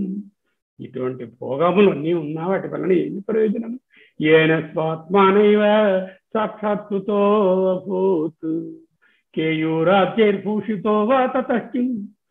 ఇటువంటి భోగములు అన్నీ ఉన్నా వాటి వలన ఏమి ప్రయోజనం? ఏన స్వాత్మానైవ సాక్షాత్కృతో అభూత్ కేయూరాజ్యైర్భూషితో వా తతఃకిం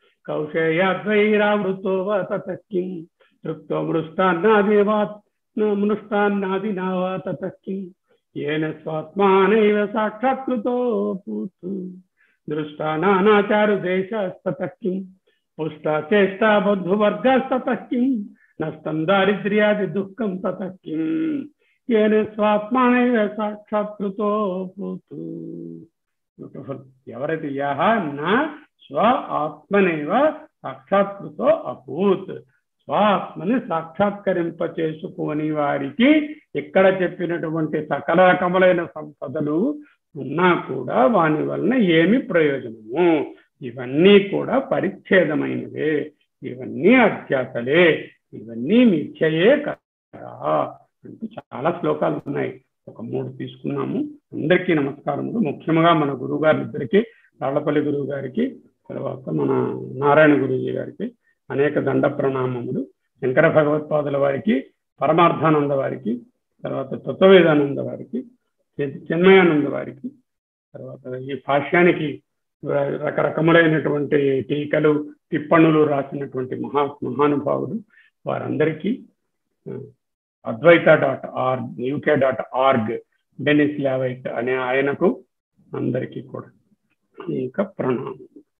కౌశేయాద్వైరావృతో వా తతఃకిం తృప్తో మృష్టాన్నాదివాత్ మృష్టాన్నాదినా వా తతఃకిం ఏన స్వాత్మానైవ సాక్షాత్కృతో అభూత్ దృష్టా నానాచారు దేశస్తతఃకిం పుష్టా చేష్టా బద్ధువర్గస్తతఃకిం నష్టం దారిద్ర్యాది దుఃఖం తతఃకిం ఏన స్వాత్మానైవ సాక్షాత్కృతో అభూత్. బ్యూటిఫుల్. ఎవరైతే యహ నా స్వ ఆత్మనైవ సాక్షాత్కృతో అభూత్, స్వాత్మని సాక్షాత్కరింప చేసుకుని వారికి ఇక్కడ చెప్పినటువంటి సకల రకములైన సంపదలు ఉన్నా కూడా వాని వలన ఏమి ప్రయోజనము? ఇవన్నీ కూడా పరిచ్ఛేదమైనవే, ఇవన్నీ అధ్యాసలే, ఇవన్నీ మిథ్యయే కదా అంటూ చాలా శ్లోకాలు ఉన్నాయి. ఒక మూడు తీసుకున్నాము. అందరికీ నమస్కారములు. ముఖ్యంగా మన గురువు గారి ఇద్దరికి, రాళ్లపల్లి గురువు గారికి, తర్వాత మన నారాయణ గురుజీ గారికి అనేక దండ ప్రణామములు. శంకర భగవత్పాదుల వారికి, పరమార్థానంద వారికి, తర్వాత తత్వవేదానంద వారికి, చిన్మయానంద వారికి, తర్వాత ఈ భాష్యానికి రకరకములైనటువంటి టీకలు టిప్పణులు రాసినటువంటి మహా మహానుభావుడు వారందరికీ, Advaita dot org UK dot org Dennis Waite అనే ఆయనకు అందరికీ కూడా అనేక ప్రణామం.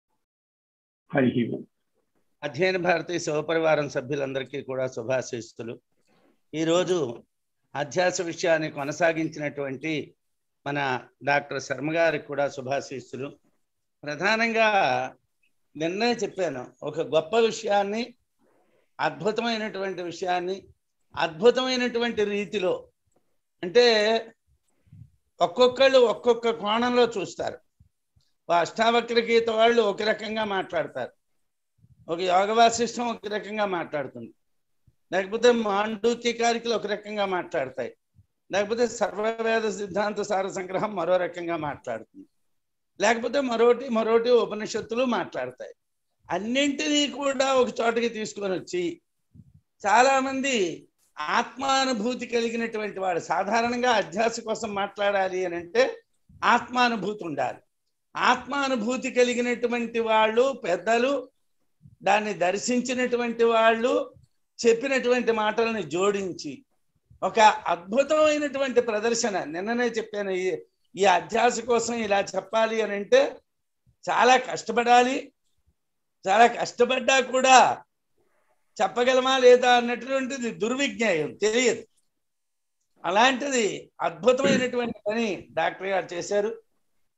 హరి ఓం. అధ్యయన భారతి శివపరివారం సభ్యులందరికీ కూడా శుభాశీస్సులు. ఈరోజు అధ్యాస విషయాన్ని కొనసాగించినటువంటి మన డాక్టర్ శర్మ గారికి కూడా శుభాశీస్సులు. ప్రధానంగా నిన్నే చెప్పాను, ఒక గొప్ప విషయాన్ని, అద్భుతమైనటువంటి విషయాన్ని అద్భుతమైనటువంటి రీతిలో, అంటే ఒక్కొక్కళ్ళు ఒక్కొక్క కోణంలో చూస్తారు. అష్టావక్ర గీత వాళ్ళు ఒక రకంగా మాట్లాడతారు, ఒక యోగ వాసిష్టం ఒక రకంగా మాట్లాడుతుంది, లేకపోతే మాండూక్యకారికలు ఒక రకంగా మాట్లాడతాయి, లేకపోతే సర్వవేద సిద్ధాంత సార సంగ్రహం మరో రకంగా మాట్లాడుతుంది, లేకపోతే మరోటి మరోటి ఉపనిషత్తులు మాట్లాడతాయి. అన్నింటినీ కూడా ఒక చోటకి తీసుకొని వచ్చి చాలామంది ఆత్మానుభూతి కలిగినటువంటి వాడు, సాధారణంగా అధ్యాస కోసం మాట్లాడాలి అని అంటే ఆత్మానుభూతి ఉండాలి. ఆత్మానుభూతి కలిగినటువంటి వాళ్ళు, పెద్దలు, దాన్ని దర్శించినటువంటి వాళ్ళు చెప్పినటువంటి మాటలను జోడించి ఒక అద్భుతమైనటువంటి ప్రదర్శన. నిన్ననే చెప్పాను, ఈ ఈ అధ్యాస కోసం ఇలా చెప్పాలి అని అంటే చాలా కష్టపడాలి. చాలా కష్టపడ్డా కూడా చెప్పగలమా లేదా అన్నటువంటిది దుర్విజ్ఞాయం, తెలియదు. అలాంటిది అద్భుతమైనటువంటి పని డాక్టర్ గారు చేశారు.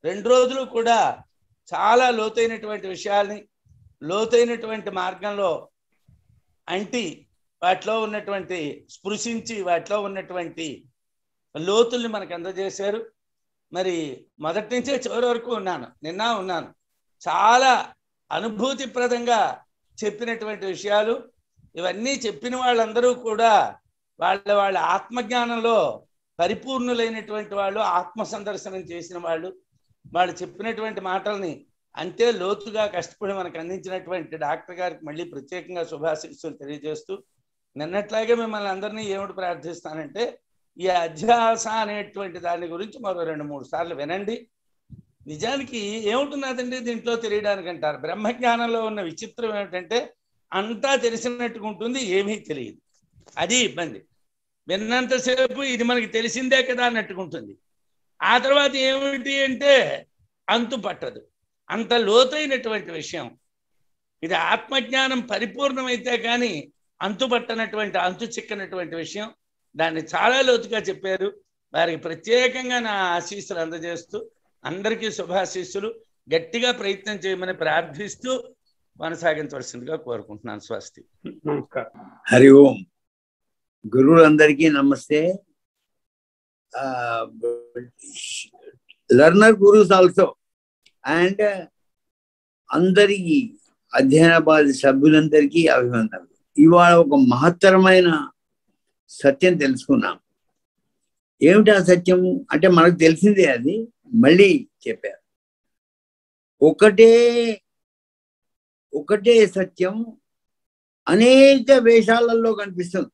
రెండు రోజులు కూడా చాలా లోతైనటువంటి విషయాల్ని లోతైనటువంటి మార్గంలో అంటి వాటిలో ఉన్నటువంటి స్పృశించి వాటిలో ఉన్నటువంటి లోతుల్ని మనకు అందజేశారు. మరి మొదటి నుంచే చివరి వరకు ఉన్నాను, నిన్న ఉన్నాను. చాలా అనుభూతిప్రదంగా చెప్పినటువంటి విషయాలు ఇవన్నీ చెప్పిన వాళ్ళందరూ కూడా వాళ్ళ వాళ్ళ ఆత్మజ్ఞానంలో పరిపూర్ణులైనటువంటి వాళ్ళు, ఆత్మ సందర్శనం చేసిన వాళ్ళు. వాళ్ళు చెప్పినటువంటి మాటల్ని అంతే లోతుగా కష్టపడి మనకు అందించినటువంటి డాక్టర్ గారికి మళ్ళీ ప్రత్యేకంగా శుభాశీస్సులు తెలియజేస్తూ, నిన్నట్లాగే మిమ్మల్ని అందరినీ ఏమిటి ప్రార్థిస్తానంటే, ఈ అధ్యాస అనేటువంటి దాని గురించి మరో రెండు మూడు సార్లు వినండి. నిజానికి ఏముంటున్నదండి దీంట్లో తెలియడానికి అంటారు. బ్రహ్మజ్ఞానంలో ఉన్న విచిత్రం ఏమిటంటే అంతా తెలిసినట్టుగా ఉంటుంది, ఏమీ తెలియదు. అది ఇబ్బంది. విన్నంతసేపు ఇది మనకి తెలిసిందే కదా అన్నట్టుగా ఉంటుంది. ఆ తర్వాత ఏమిటి అంటే అంతు పట్టదు. అంత లోతైనటువంటి విషయం ఇది. ఆత్మజ్ఞానం పరిపూర్ణమైతే కానీ అంతుపట్టనటువంటి అంతు చిక్కనటువంటి విషయం. దాన్ని చాలా లోతుగా చెప్పారు. వారికి ప్రత్యేకంగా నా ఆశీస్సులు అందజేస్తూ అందరికీ శుభాశీస్సులు. గట్టిగా ప్రయత్నం చేయమని ప్రార్థిస్తూ కొనసాగించవలసిందిగా కోరుకుంటున్నాను. స్వస్తి. హరి ఓం. గురువులందరికీ నమస్తే. లర్నర్ గురుస్ ఆల్సో అండ్ అందరికీ అధ్యయనబాధ సభ్యులందరికీ అభివందనలు. ఇవాళ ఒక మహత్తరమైన సత్యం తెలుసుకున్నాం. ఏమిటి ఆ సత్యం అంటే మనకు తెలిసిందే, అది మళ్ళీ చెప్పారు. ఒకటే ఒకటే సత్యం అనేక వేషాలలో కనిపిస్తుంది.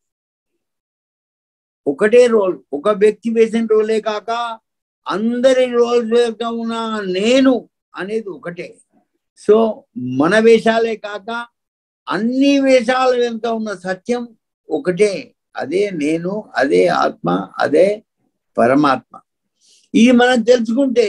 ఒకటే రోల్, ఒక వ్యక్తి వేసిన రోలే కాక అందరి రోల్ వెనుక ఉన్న నేను అనేది ఒకటే. సో మన వేషాలే కాక అన్ని వేషాల వెనుక ఉన్న సత్యం ఒకటే. అదే నేను, అదే ఆత్మ, అదే పరమాత్మ. ఇది మనం తెలుసుకుంటే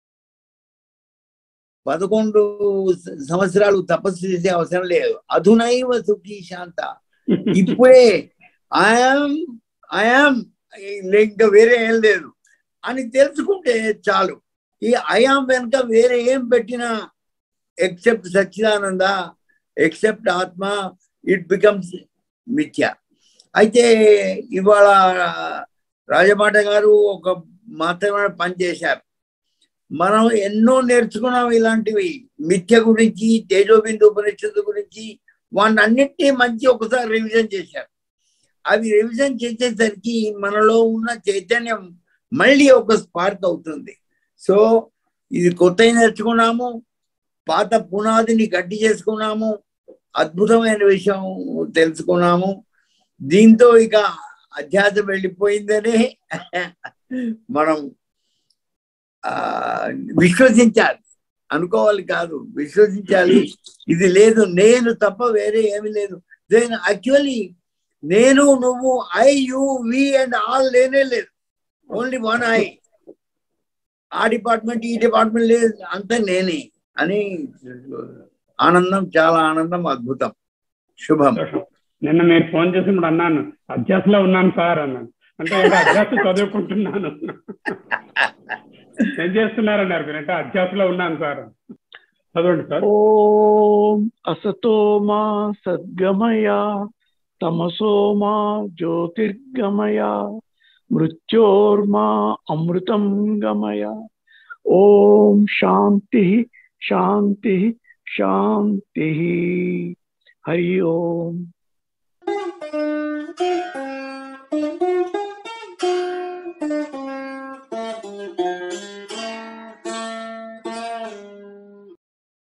పదకొండు సంవత్సరాలు తపస్సు చేసే అవసరం లేదు. అధునైవ సుఖీ శాంత. ఇప్పుడే ఐఎమ్ ఐఎమ్ ఇంకా వేరే ఏం లేదు అని తెలుసుకుంటే చాలు. ఈ ఐఆమ్ వెనుక వేరే ఏం పెట్టినా ఎక్సెప్ట్ సచ్చిదానంద, ఎక్సెప్ట్ ఆత్మ, ఇట్ బికమ్స్ మిథ్య. అయితే ఇవాళ రాజమాట గారు ఒక మాత్రమే పని చేశారు. మనం ఎన్నో నేర్చుకున్నాం ఇలాంటివి, మిథ్య గురించి, తేజోబిందు ఉపనిషత్తు గురించి. వాటిని అన్నింటినీ మంచి ఒకసారి రివిజన్ చేశారు. అవి రివిజన్ చేసేసరికి మనలో ఉన్న చైతన్యం మళ్ళీ ఒక స్పార్క్ అవుతుంది. సో ఇది కొత్త నేర్చుకున్నాము, పాత పునాదిని గట్టి చేసుకున్నాము, అద్భుతమైన విషయం తెలుసుకున్నాము. దీంతో ఇక అధ్యాస వెళ్ళిపోయిందని మనం ఆ విశ్వసించాలి, అనుకోవాలి కాదు, విశ్వసించాలి. ఇది లేదు, నేను తప్ప వేరే ఏమి లేదు. దెన్ యాక్చువల్లీ నేను, నువ్వు, I, you, we and all లేనే లేదు. Only one I. ఆ డిపార్ట్మెంట్ ఈ డిపార్ట్మెంట్ లేదు, అంతా నేనే అని ఆనందం, చాలా ఆనందం, అద్భుతం, శుభం. నిన్న మీరు ఫోన్ చేసినప్పుడు అన్నాను అధ్యాసలో ఉన్నాను సార్ అన్నాను. అంటే అధ్యాస చదువుకుంటున్నాను. ఏం చేస్తున్నారన్నారు మీరు? అంటే అధ్యాసలో ఉన్నాను సార్. చదవండి సార్. ఓం అసతో మా సద్గమయ తమసో మా జ్యోతిర్గమయ మృత్యోర్మా అమృతం గమయ. ఓం శాంతి శాంతి శాంతి. హరి ఓం.